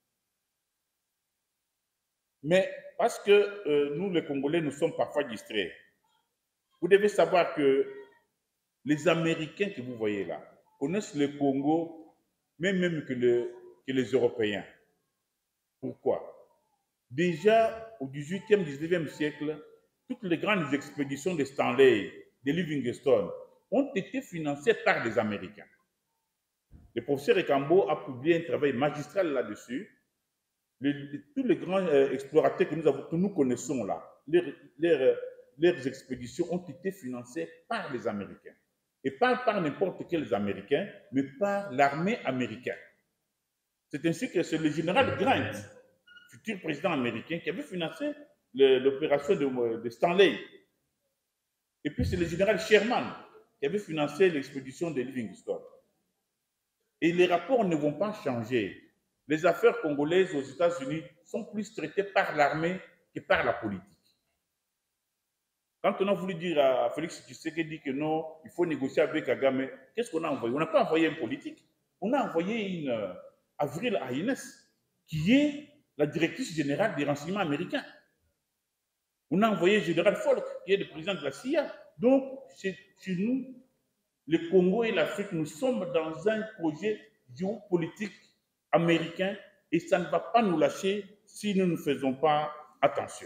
Mais parce que nous, les Congolais, nous sommes parfois distraits. Vous devez savoir que les Américains que vous voyez là connaissent le Congo, même que les Européens. Pourquoi? Déjà au XVIIIe, XIXe siècle, toutes les grandes expéditions de Stanley, de Livingstone, ont été financées par les Américains. Le professeur Ekambo a publié un travail magistral là-dessus. Tous les grands explorateurs que nous connaissons là, leurs expéditions ont été financées par les Américains. Et pas par n'importe quels Américains, mais par l'armée américaine. C'est ainsi que c'est le général Grant, futur président américain, qui avait financé l'opération de Stanley. Et puis c'est le général Sherman qui avait financé l'expédition de Livingstone. Et les rapports ne vont pas changer. Les affaires congolaises aux États-Unis sont plus traitées par l'armée que par la politique. Quand on a voulu dire à Félix Tshisekedi que non, il faut négocier avec Kagame, qu'est-ce qu'on a envoyé? On n'a pas envoyé un politique. On a envoyé Avril Haines, qui est la directrice générale des renseignements américains. On a envoyé le général Folk, qui est le président de la CIA. Donc, chez nous, le Congo et l'Afrique, nous sommes dans un projet géopolitique américain et ça ne va pas nous lâcher si nous ne faisons pas attention.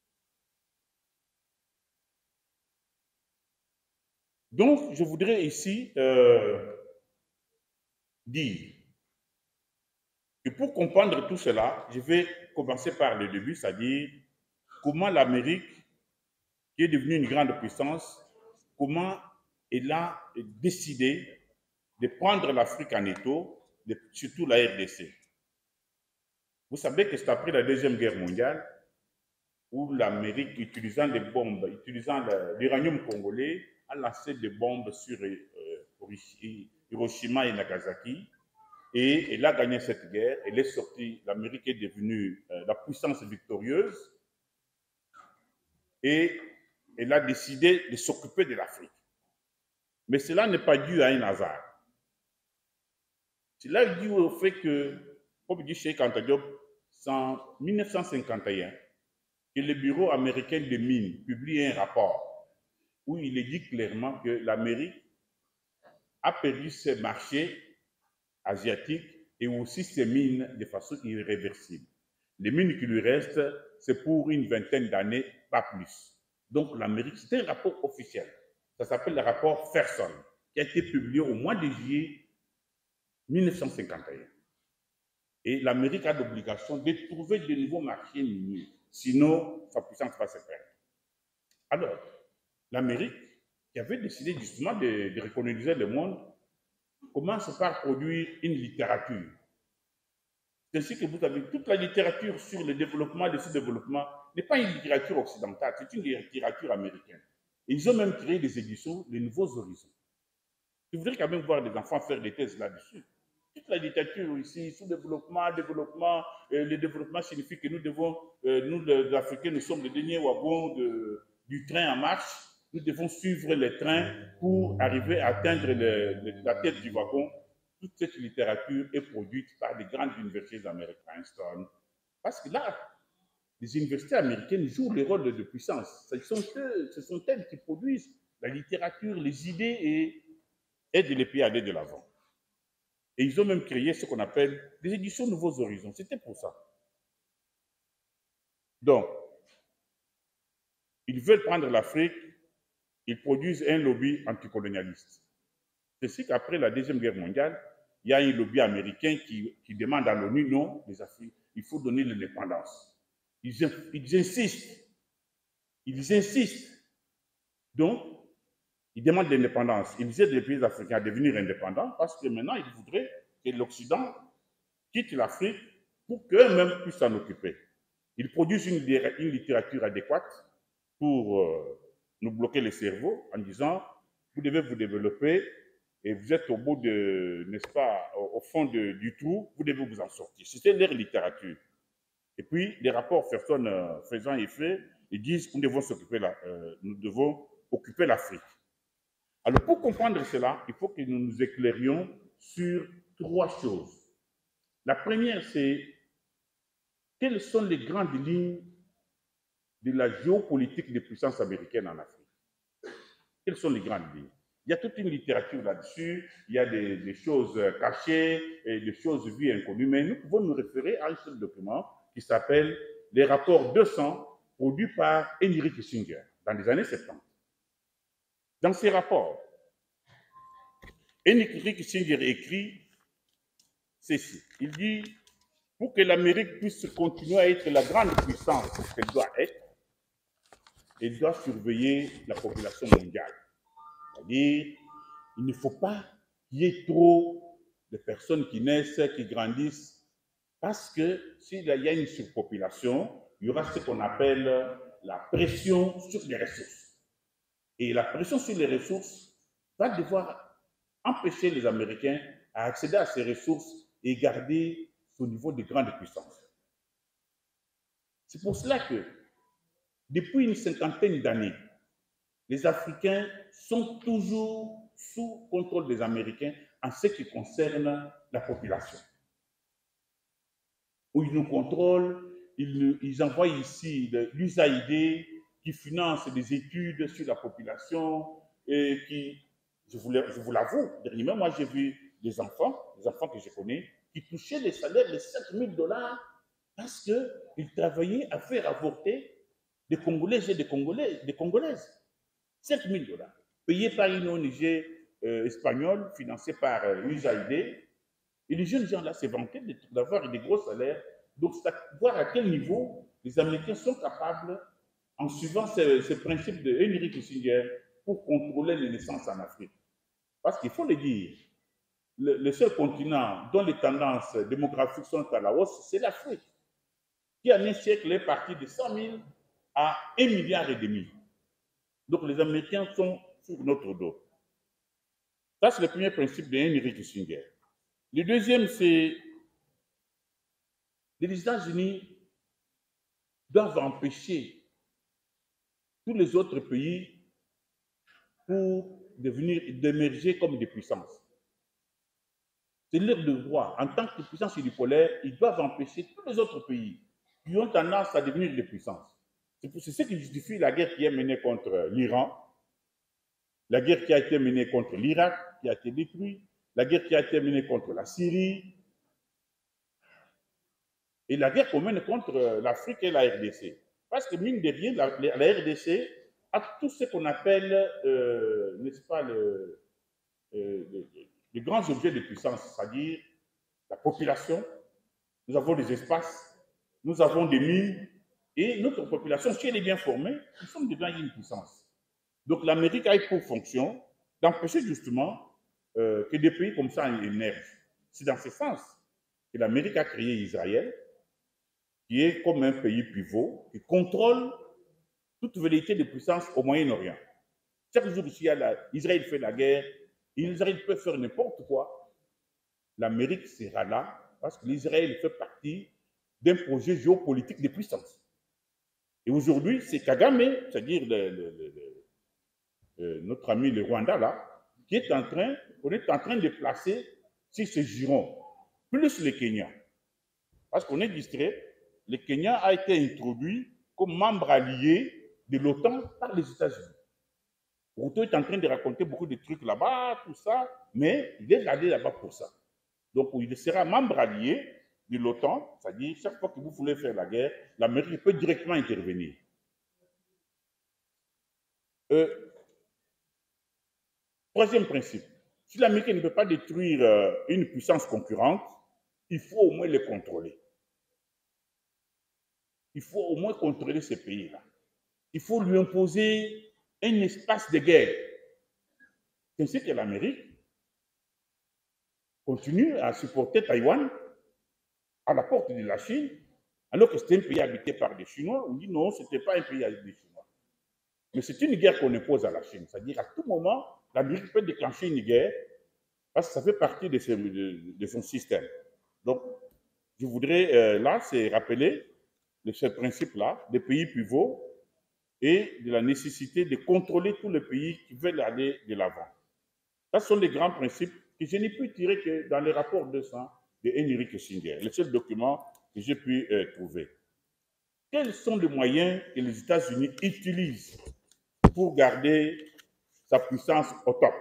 Donc, je voudrais ici dire que pour comprendre tout cela, je vais commencer par le début, c'est-à-dire comment l'Amérique, qui est devenue une grande puissance, comment elle a décidé de prendre l'Afrique en étau, surtout la RDC. Vous savez que c'est après la Deuxième Guerre mondiale où l'Amérique, utilisant des bombes, utilisant l'uranium congolais, a lancé des bombes sur Hiroshima et Nagasaki. Et elle a gagné cette guerre. Elle est sortie. L'Amérique est devenue la puissance victorieuse. Et elle a décidé de s'occuper de l'Afrique. Mais cela n'est pas dû à un hasard. Cela est dû au fait que, comme dit Cheikh Anta Diop, c'est en 1951 que le Bureau américain des mines publie un rapport où il est dit clairement que l'Amérique a perdu ses marchés asiatiques et aussi ses mines de façon irréversible. Les mines qui lui restent, c'est pour une vingtaine d'années, pas plus. Donc l'Amérique, c'est un rapport officiel. Ça s'appelle le rapport Ferguson, qui a été publié au mois de juillet 1951. Et l'Amérique a l'obligation de trouver de nouveaux marchés miniers, sinon sa puissance va se perdre. Alors, l'Amérique, qui avait décidé justement de recoloniser le monde, commence par produire une littérature. C'est ainsi que vous avez toute la littérature sur le développement et le sous-développement n'est pas une littérature occidentale, c'est une littérature américaine. Et ils ont même créé des éditions, les Nouveaux Horizons. Je voudrais quand même voir des enfants faire des thèses là-dessus. Toute la littérature ici, sous-développement, développement, le développement signifie que nous devons, nous les Africains, nous sommes les derniers wagons du train en marche. Nous devons suivre les trains pour arriver à atteindre la tête du wagon. toute cette littérature est produite par des grandes universités américaines, Princeton, parce que là, les universités américaines jouent le rôle de puissance. Ce sont elles qui produisent la littérature, les idées et aident les pays à aller de l'avant. Et ils ont même créé ce qu'on appelle des éditions Nouveaux Horizons. C'était pour ça. Donc, ils veulent prendre l'Afrique, ils produisent un lobby anticolonialiste. C'est ce qu'après la Deuxième Guerre mondiale, il y a un lobby américain qui demande à l'ONU, non, les Africains, il faut donner l'indépendance. Ils insistent. Donc, ils demandent l'indépendance. Ils aident les pays africains à devenir indépendants parce que maintenant, ils voudraient que l'Occident quitte l'Afrique pour qu'eux-mêmes puissent s'en occuper. Ils produisent une littérature adéquate pour nous bloquer les cerveaux en disant vous devez vous développer et vous êtes au bout de, n'est-ce pas, au fond du trou, vous devez vous en sortir. C'était leur littérature. Et puis, les rapports faisant effet, ils disent que nous devons occuper l'Afrique. Alors, pour comprendre cela, il faut que nous nous éclairions sur trois choses. La première, c'est quelles sont les grandes lignes de la géopolitique des puissances américaines en Afrique? Quelles sont les grandes lignes? Il y a toute une littérature là-dessus, il y a des choses cachées et des choses vues et inconnues, mais nous pouvons nous référer à un seul document qui s'appelle les rapports 200 produits par Henry Kissinger dans les années 70. Dans ces rapports, Henry Kissinger écrit ceci. Il dit pour que l'Amérique puisse continuer à être la grande puissance qu'elle doit être, elle doit surveiller la population mondiale. C'est-à-dire, il ne faut pas qu'il y ait trop de personnes qui naissent, qui grandissent, parce que s'il y a une surpopulation, il y aura ce qu'on appelle la pression sur les ressources. Et la pression sur les ressources va devoir empêcher les Américains à accéder à ces ressources et garder ce niveau de grande puissance. C'est pour cela que, depuis une cinquantaine d'années, les Africains sont toujours sous contrôle des Américains en ce qui concerne la population. Où ils nous contrôlent, ils envoient ici l'USAID qui finance des études sur la population et qui, je vous l'avoue, dernièrement, moi j'ai vu des enfants que je connais, qui touchaient les salaires de 7 000 $ parce qu'ils travaillaient à faire avorter des Congolais et des Congolaises. 7 000 $, payés par une ONG espagnole, financée par l'USAID. Et les jeunes gens là se vantaient d'avoir des gros salaires. Donc, c'est à voir à quel niveau les Américains sont capables, en suivant ce principe de Henry Kissinger, pour contrôler les naissances en Afrique. Parce qu'il faut le dire, le seul continent dont les tendances démographiques sont à la hausse, c'est l'Afrique, qui en un siècle est parti de 100 000 à 1,5 milliard. Donc, les Américains sont sur notre dos. Ça, c'est le premier principe de Henry Kissinger. Le deuxième, c'est que les États-Unis doivent empêcher tous les autres pays pour d'émerger comme des puissances. C'est leur devoir. En tant que puissance unipolaire, ils doivent empêcher tous les autres pays qui ont tendance à devenir des puissances. C'est ce qui justifie la guerre qui est menée contre l'Iran, la guerre qui a été menée contre l'Irak, qui a été détruite, la guerre qui a été menée contre la Syrie, et la guerre qu'on mène contre l'Afrique et la RDC. Parce que, mine de rien, la RDC a tout ce qu'on appelle, n'est-ce pas, les grands objets de puissance, c'est-à-dire la population, nous avons des espaces, nous avons des mines, et notre population, si elle est bien formée, nous sommes déjà une puissance. Donc l'Amérique a pour fonction d'empêcher justement que des pays comme ça émergent. C'est dans ce sens que l'Amérique a créé Israël, qui est comme un pays pivot, qui contrôle toute velléité de puissance au Moyen-Orient. Chaque jour, ici, Israël fait la guerre, Israël peut faire n'importe quoi. L'Amérique sera là parce que l'Israël fait partie d'un projet géopolitique de puissance. Et aujourd'hui, c'est Kagame, c'est-à-dire notre ami le Rwanda, là, on est en train de placer si c'est Giron, plus le Kenya. Parce qu'on est distrait, le Kenya a été introduit comme membre allié de l'OTAN par les États-Unis. Ruto est en train de raconter beaucoup de trucs là-bas, tout ça, mais il est allé là-bas pour ça. Donc, il sera membre allié de l'OTAN, c'est-à-dire chaque fois que vous voulez faire la guerre, l'Amérique peut directement intervenir. Troisième principe, si l'Amérique ne peut pas détruire une puissance concurrente, il faut au moins les contrôler. Il faut au moins contrôler ces pays-là. Il faut lui imposer un espace de guerre. C'est ainsi que l'Amérique continue à supporter Taïwan à la porte de la Chine, alors que c'était un pays habité par des Chinois. On dit non, ce n'était pas un pays habité des Chinois. Mais c'est une guerre qu'on impose à la Chine. C'est-à-dire à tout moment, l'Amérique peut déclencher une guerre parce que ça fait partie de son système. Donc, je voudrais là, c'est rappeler de ce principe-là, des pays pivots et de la nécessité de contrôler tous les pays qui veulent aller de l'avant. Ce sont des grands principes que je n'ai pu tirer que dans les rapports 200 de Henry Kissinger, le seul document que j'ai pu trouver. Quels sont les moyens que les États-Unis utilisent pour garder sa puissance au top?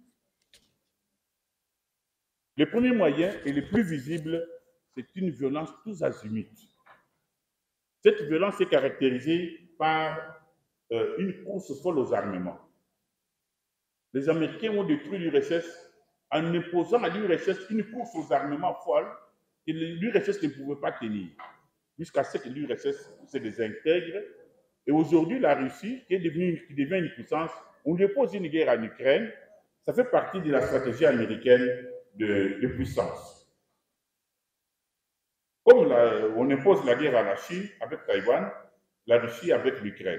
Le premier moyen et le plus visible, c'est une violence tous azimuts. Cette violence est caractérisée par une course folle aux armements. Les Américains ont détruit l'URSS en imposant à l'URSS une course aux armements folle que l'URSS ne pouvait pas tenir, jusqu'à ce que l'URSS se désintègre. Et aujourd'hui, la Russie, qui devient une puissance, on lui pose une guerre en Ukraine, ça fait partie de la stratégie américaine de puissance. Comme on impose la guerre à la Chine avec Taïwan, la Russie avec l'Ukraine.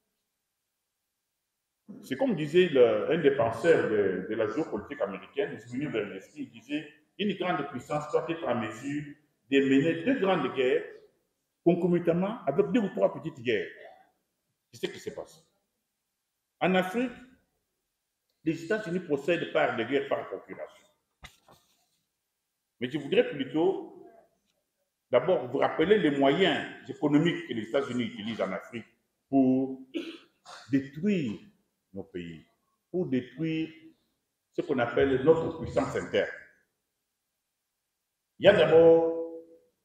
C'est comme disait un des penseurs de la géopolitique américaine, Zbigniew Brzezinski, il disait une grande puissance doit être en mesure de mener deux grandes guerres concomitamment avec deux ou trois petites guerres. C'est ce qui se passe. En Afrique, les États-Unis procèdent par des guerres par procuration. Mais je voudrais plutôt d'abord vous rappeler les moyens économiques que les États-Unis utilisent en Afrique pour détruire nos pays, pour détruire ce qu'on appelle notre puissance interne. Il y a d'abord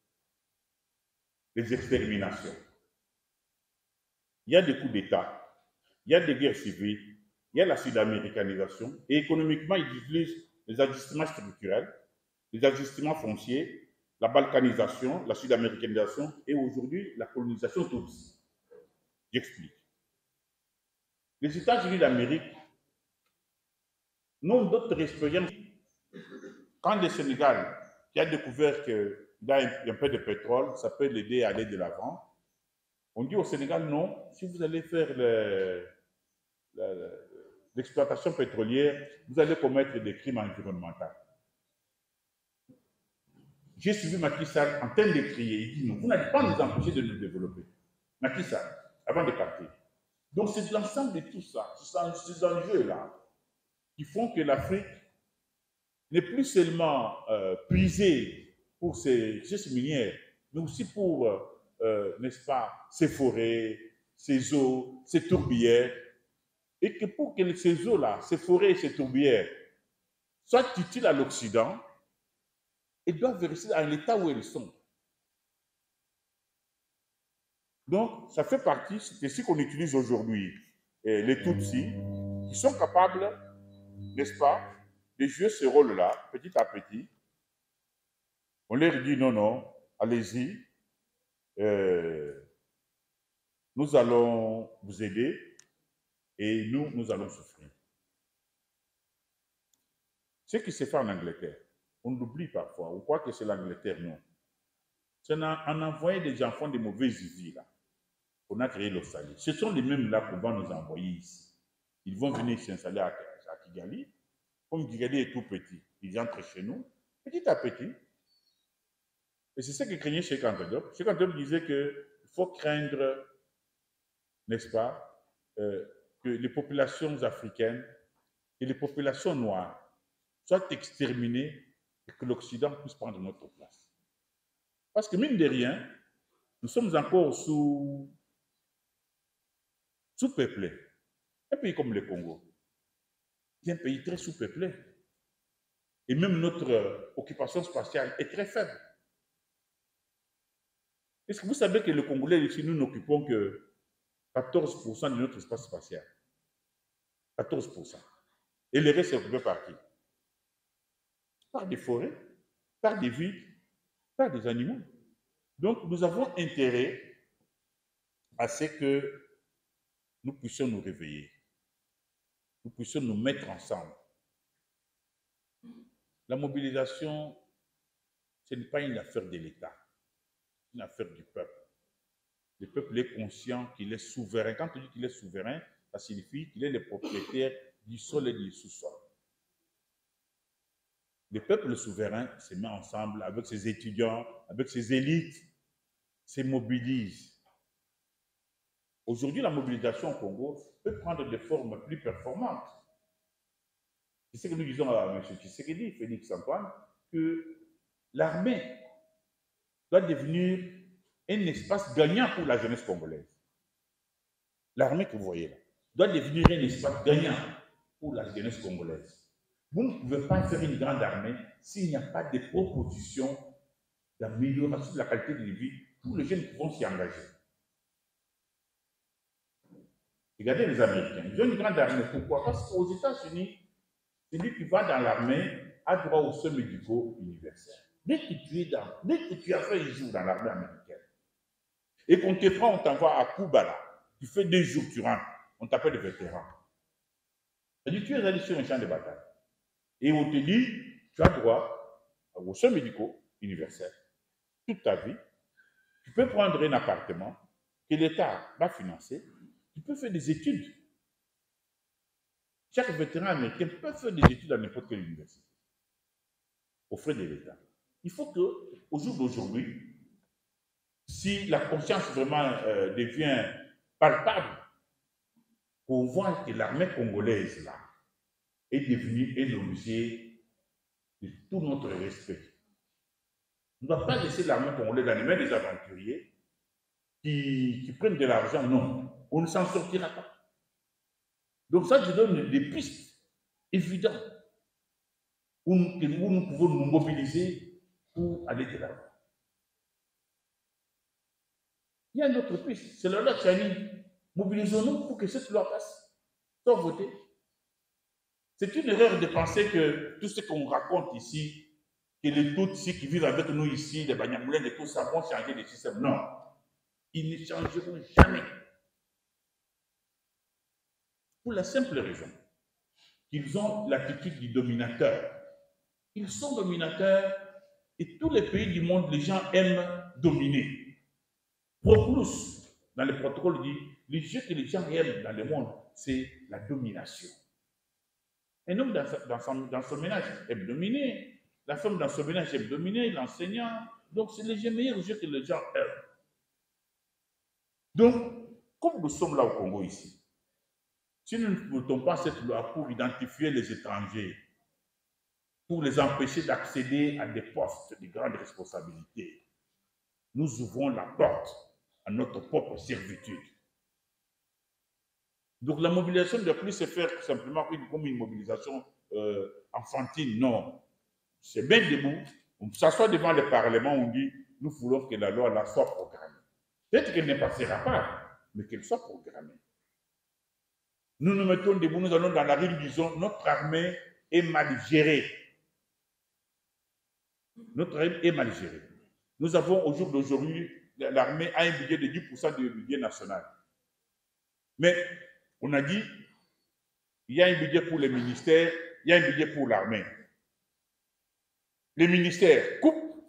les exterminations. Il y a des coups d'État, il y a des guerres civiles, il y a la sud-américanisation, et économiquement, ils utilisent les ajustements structurels, les ajustements fonciers, la balkanisation, la sud-américanisation, et aujourd'hui, la colonisation tutsi. J'explique. Les États-Unis d'Amérique n'ont d'autres expériences. Quand le Sénégal, qui a découvert qu'il a un peu de pétrole, ça peut l'aider à aller de l'avant, on dit au Sénégal, non, si vous allez faire l'exploitation pétrolière, vous allez commettre des crimes environnementaux. J'ai suivi Macky Sall en train de crier, il dit non, vous n'allez pas nous empêcher de nous développer. Macky Sall, avant de partir. Donc c'est l'ensemble de tout ça, ces enjeux-là, qui font que l'Afrique n'est plus seulement puisée pour ses ressources minières, mais aussi pour, n'est-ce pas, ses forêts, ses eaux, ses tourbières, et que pour que ces eaux-là, ces forêts et ces tourbières soient utiles à l'Occident, elles doivent rester dans l'état où elles sont. Donc, ça fait partie, c'est ce qu'on utilise aujourd'hui, les Tutsis, qui sont capables, n'est-ce pas, de jouer ce rôle-là, petit à petit. On leur dit non, non, allez-y, nous allons vous aider et nous allons souffrir. Ce qui se fait en Angleterre, on l'oublie parfois, on croit que c'est l'Angleterre, non. C'est en envoyant des enfants de mauvaise vie, là, qu'on a créé l'Australie. Ce sont les mêmes là qu'on va nous envoyer ici. Ils vont venir s'installer à Kigali. Comme Kigali est tout petit, ils entrent chez nous, petit à petit. Et c'est ce que craignait Cheikh Anta Diop. Cheikh Anta Diop disait qu'il faut craindre, n'est-ce pas, que les populations africaines et les populations noires soient exterminées et que l'Occident puisse prendre notre place. Parce que mine de rien, nous sommes encore sous-peuplés. Un pays comme le Congo, qui est un pays très sous-peuplé. Et même notre occupation spatiale est très faible. Est-ce que vous savez que le Congolais, ici, nous n'occupons que 14% de notre espace spatial? 14%. Et le reste est occupé par qui? Par des forêts, par des villes, par des animaux. Donc, nous avons intérêt à ce que nous puissions nous réveiller. Nous puissions nous mettre ensemble. La mobilisation, ce n'est pas une affaire de l'État, c'est une affaire du peuple. Le peuple est conscient qu'il est souverain. Quand on dit qu'il est souverain, ça signifie qu'il est le propriétaire du sol et du sous-sol. Le peuple souverain se met ensemble avec ses étudiants, avec ses élites, se mobilise. Aujourd'hui, la mobilisation au Congo peut prendre des formes plus performantes. C'est ce que nous disons à M. Tshisekedi, Félix Antoine, que l'armée doit devenir un espace gagnant pour la jeunesse congolaise. L'armée que vous voyez là doit devenir un espace gagnant pour la jeunesse congolaise. Vous ne pouvez pas faire une grande armée s'il n'y a pas de propositions d'amélioration de la qualité de vie pour les jeunes qui vont s'y engager. Regardez les Américains, ils ont une grande armée. Pourquoi? Parce qu'aux États-Unis, celui qui va dans l'armée a droit aux soins médicaux universels. Dès que tu as fait un jour dans l'armée américaine, et qu'on te prend, on t'envoie à Cuba là, tu fais 2 jours, tu rentres, on t'appelle le vétéran. C'est-à-dire, tu es allé sur un champ de bataille. Et on te dit, tu as droit aux soins médicaux universels toute ta vie. Tu peux prendre un appartement que l'État va financer. Tu peux faire des études. Chaque vétéran américain peut faire des études à n'importe quelle université, aux frais de l'État. Il faut qu'au jour d'aujourd'hui, si la conscience vraiment devient palpable, qu'on voit que l'armée congolaise, là, est devenue un objet de tout notre respect. On ne doit pas laisser l'armée congolaise dans les mains des aventuriers qui prennent de l'argent. Non, on ne s'en sortira pas. Donc ça, je donne des pistes évidentes où nous pouvons nous mobiliser pour aller de l'avant. Il y a une autre piste, c'est la loi Tchani. Mobilisons-nous pour que cette loi passe, soit votée. C'est une erreur de penser que tout ce qu'on raconte ici, que les Tutsis qui vivent avec nous ici, les Banyamulènes et tout ça, vont changer le système. Non, ils ne changeront jamais. Pour la simple raison qu'ils ont l'attitude du dominateur. Ils sont dominateurs et tous les pays du monde, les gens aiment dominer. Proclus, dans le protocole, dit les jeux que les gens aiment dans le monde, c'est la domination. Un homme dans son ménage aime dominer, la femme dans son ménage aime dominer, l'enseignant. Donc, c'est les meilleurs jeux que les gens aiment. Donc, comme nous sommes là au Congo ici, si nous ne votons pas cette loi pour identifier les étrangers, pour les empêcher d'accéder à des postes de grande responsabilité, nous ouvrons la porte à notre propre servitude. Donc la mobilisation ne doit plus se faire simplement comme une mobilisation enfantine, non. C'est bien debout, on s'assoit devant le Parlement, on dit, nous voulons que la loi là soit programmée. Peut-être qu'elle ne passera pas, mais qu'elle soit programmée. Nous nous mettons debout, nous allons dans la rue, nous disons, notre armée est mal gérée. Notre armée est mal gérée. Nous avons au jour d'aujourd'hui, l'armée a un budget de 10% du budget national. Mais on a dit, il y a un budget pour les ministères, il y a un budget pour l'armée. Les ministères coupent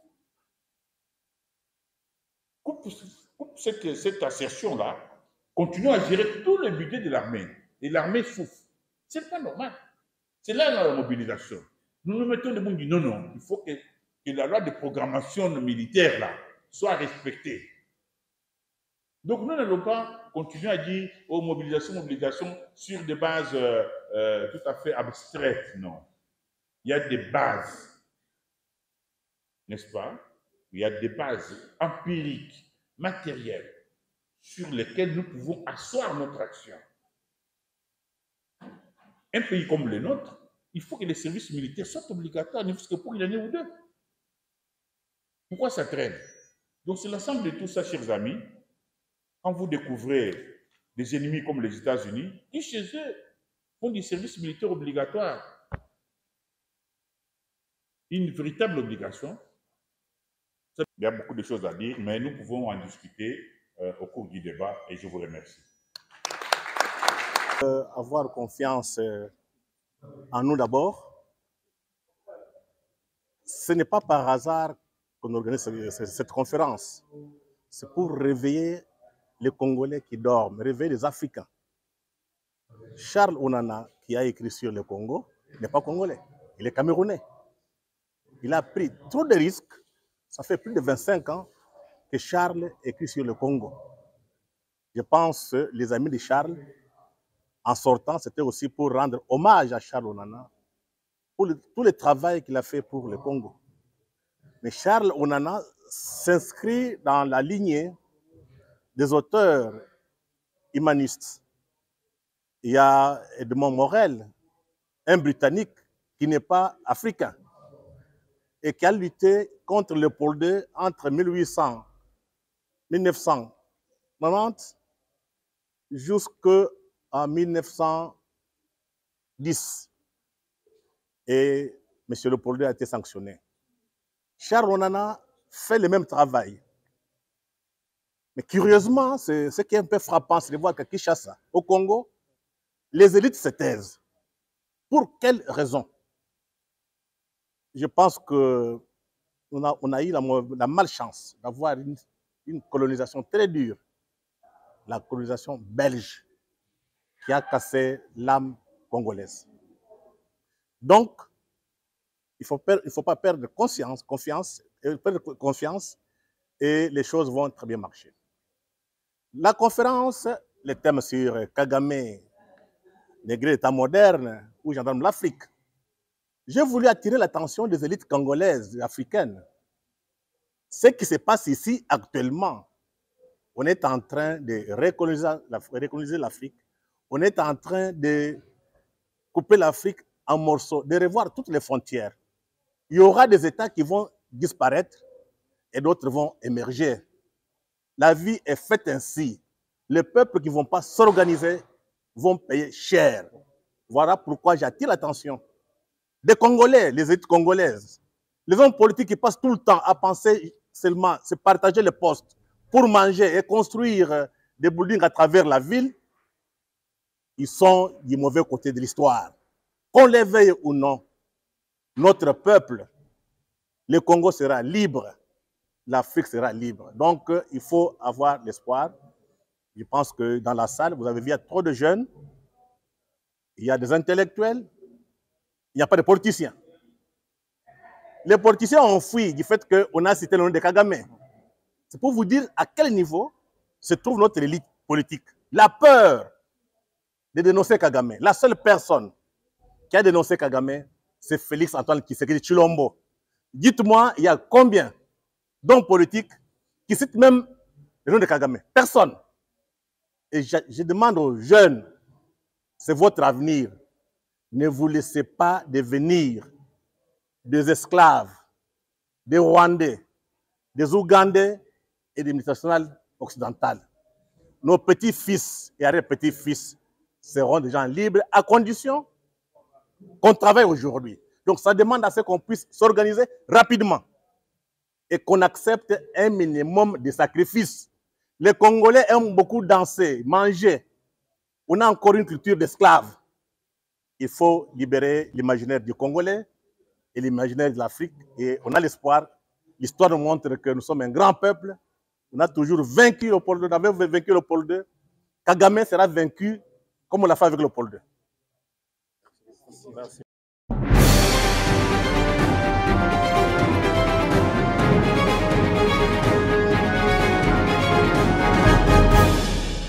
cette assertion-là, continuent à gérer tout le budget de l'armée. Et l'armée souffre. Ce n'est pas normal. C'est là la mobilisation. Nous nous mettons debout et nous disons non, il faut que la loi de programmation militaire là, soit respectée. Donc nous n'allons pas continuer à dire oh, mobilisation sur des bases tout à fait abstraites. Non. Il y a des bases. n'est-ce pas? Il y a des bases empiriques, matérielles, sur lesquelles nous pouvons asseoir notre action. Un pays comme le nôtre, il faut que les services militaires soient obligatoires, ne fût-ce que pour une année ou deux. Pourquoi ça traîne? Donc c'est l'ensemble de tout ça, chers amis. Quand vous découvrez des ennemis comme les États-Unis, qui chez eux font des services militaires obligatoires, une véritable obligation. Il y a beaucoup de choses à dire, mais nous pouvons en discuter au cours du débat et je vous remercie. Avoir confiance en nous d'abord. Ce n'est pas par hasard qu'on organise cette conférence. C'est pour réveiller les Congolais qui dorment, réveiller les Africains. Charles Onana, qui a écrit sur le Congo, n'est pas congolais, il est camerounais. Il a pris trop de risques. Ça fait plus de 25 ans que Charles écrit sur le Congo. Je pense que les amis de Charles, en sortant, c'était aussi pour rendre hommage à Charles Onana, pour tout le travail qu'il a fait pour le Congo. Mais Charles Onana s'inscrit dans la lignée des auteurs humanistes. Il y a Edmond Morel, un Britannique qui n'est pas africain et qui a lutté contre Léopold II entre 1990 jusqu'en 1910. Et M. Léopold II a été sanctionné. Charles Onana fait le même travail. Mais curieusement, ce qui est un peu frappant, c'est de voir qu'à Kinshasa, au Congo, les élites se taisent. Pour quelles raisons? Je pense qu'on a eu la malchance d'avoir une colonisation très dure, la colonisation belge, qui a cassé l'âme congolaise. Donc, il ne faut pas perdre confiance et les choses vont très bien marcher. La conférence, le thème sur Kagame, degré d'état moderne ou gendarme de l'Afrique. J'ai voulu attirer l'attention des élites congolaises et africaines. Ce qui se passe ici actuellement, on est en train de recoloniser l'Afrique, on est en train de couper l'Afrique en morceaux, de revoir toutes les frontières. Il y aura des États qui vont disparaître et d'autres vont émerger. La vie est faite ainsi. Les peuples qui ne vont pas s'organiser vont payer cher. Voilà pourquoi j'attire l'attention des Congolais, les élites congolaises, les hommes politiques qui passent tout le temps à penser seulement, se partager les postes pour manger et construire des buildings à travers la ville, ils sont du mauvais côté de l'histoire. Qu'on les veuille ou non, notre peuple, le Congo sera libre, l'Afrique sera libre. Donc, il faut avoir l'espoir. Je pense que dans la salle, vous avez vu, il y a trop de jeunes, il y a des intellectuels, il n'y a pas de politiciens. Les politiciens ont fui du fait qu'on a cité le nom de Kagame. C'est pour vous dire à quel niveau se trouve notre élite politique. La peur de dénoncer Kagame. La seule personne qui a dénoncé Kagame, c'est Félix Antoine Tshisekedi Tshilombo. Dites-moi, il y a combien d'hommes politiques qui citent même le nom de Kagame? Personne. Et je demande aux jeunes, c'est votre avenir. Ne vous laissez pas devenir des esclaves, des Rwandais, des Ougandais et des multinationales occidentales. Nos petits-fils et arrière-petits-fils seront des gens libres à condition qu'on travaille aujourd'hui. Donc ça demande à ce qu'on puisse s'organiser rapidement et qu'on accepte un minimum de sacrifices. Les Congolais aiment beaucoup danser, manger. On a encore une culture d'esclaves. Il faut libérer l'imaginaire du Congolais et l'imaginaire de l'Afrique. Et on a l'espoir. L'histoire nous montre que nous sommes un grand peuple. On a toujours vaincu Léopold II. On avait vaincu Léopold II. Kagame sera vaincu comme on l'a fait avec Léopold II. Merci.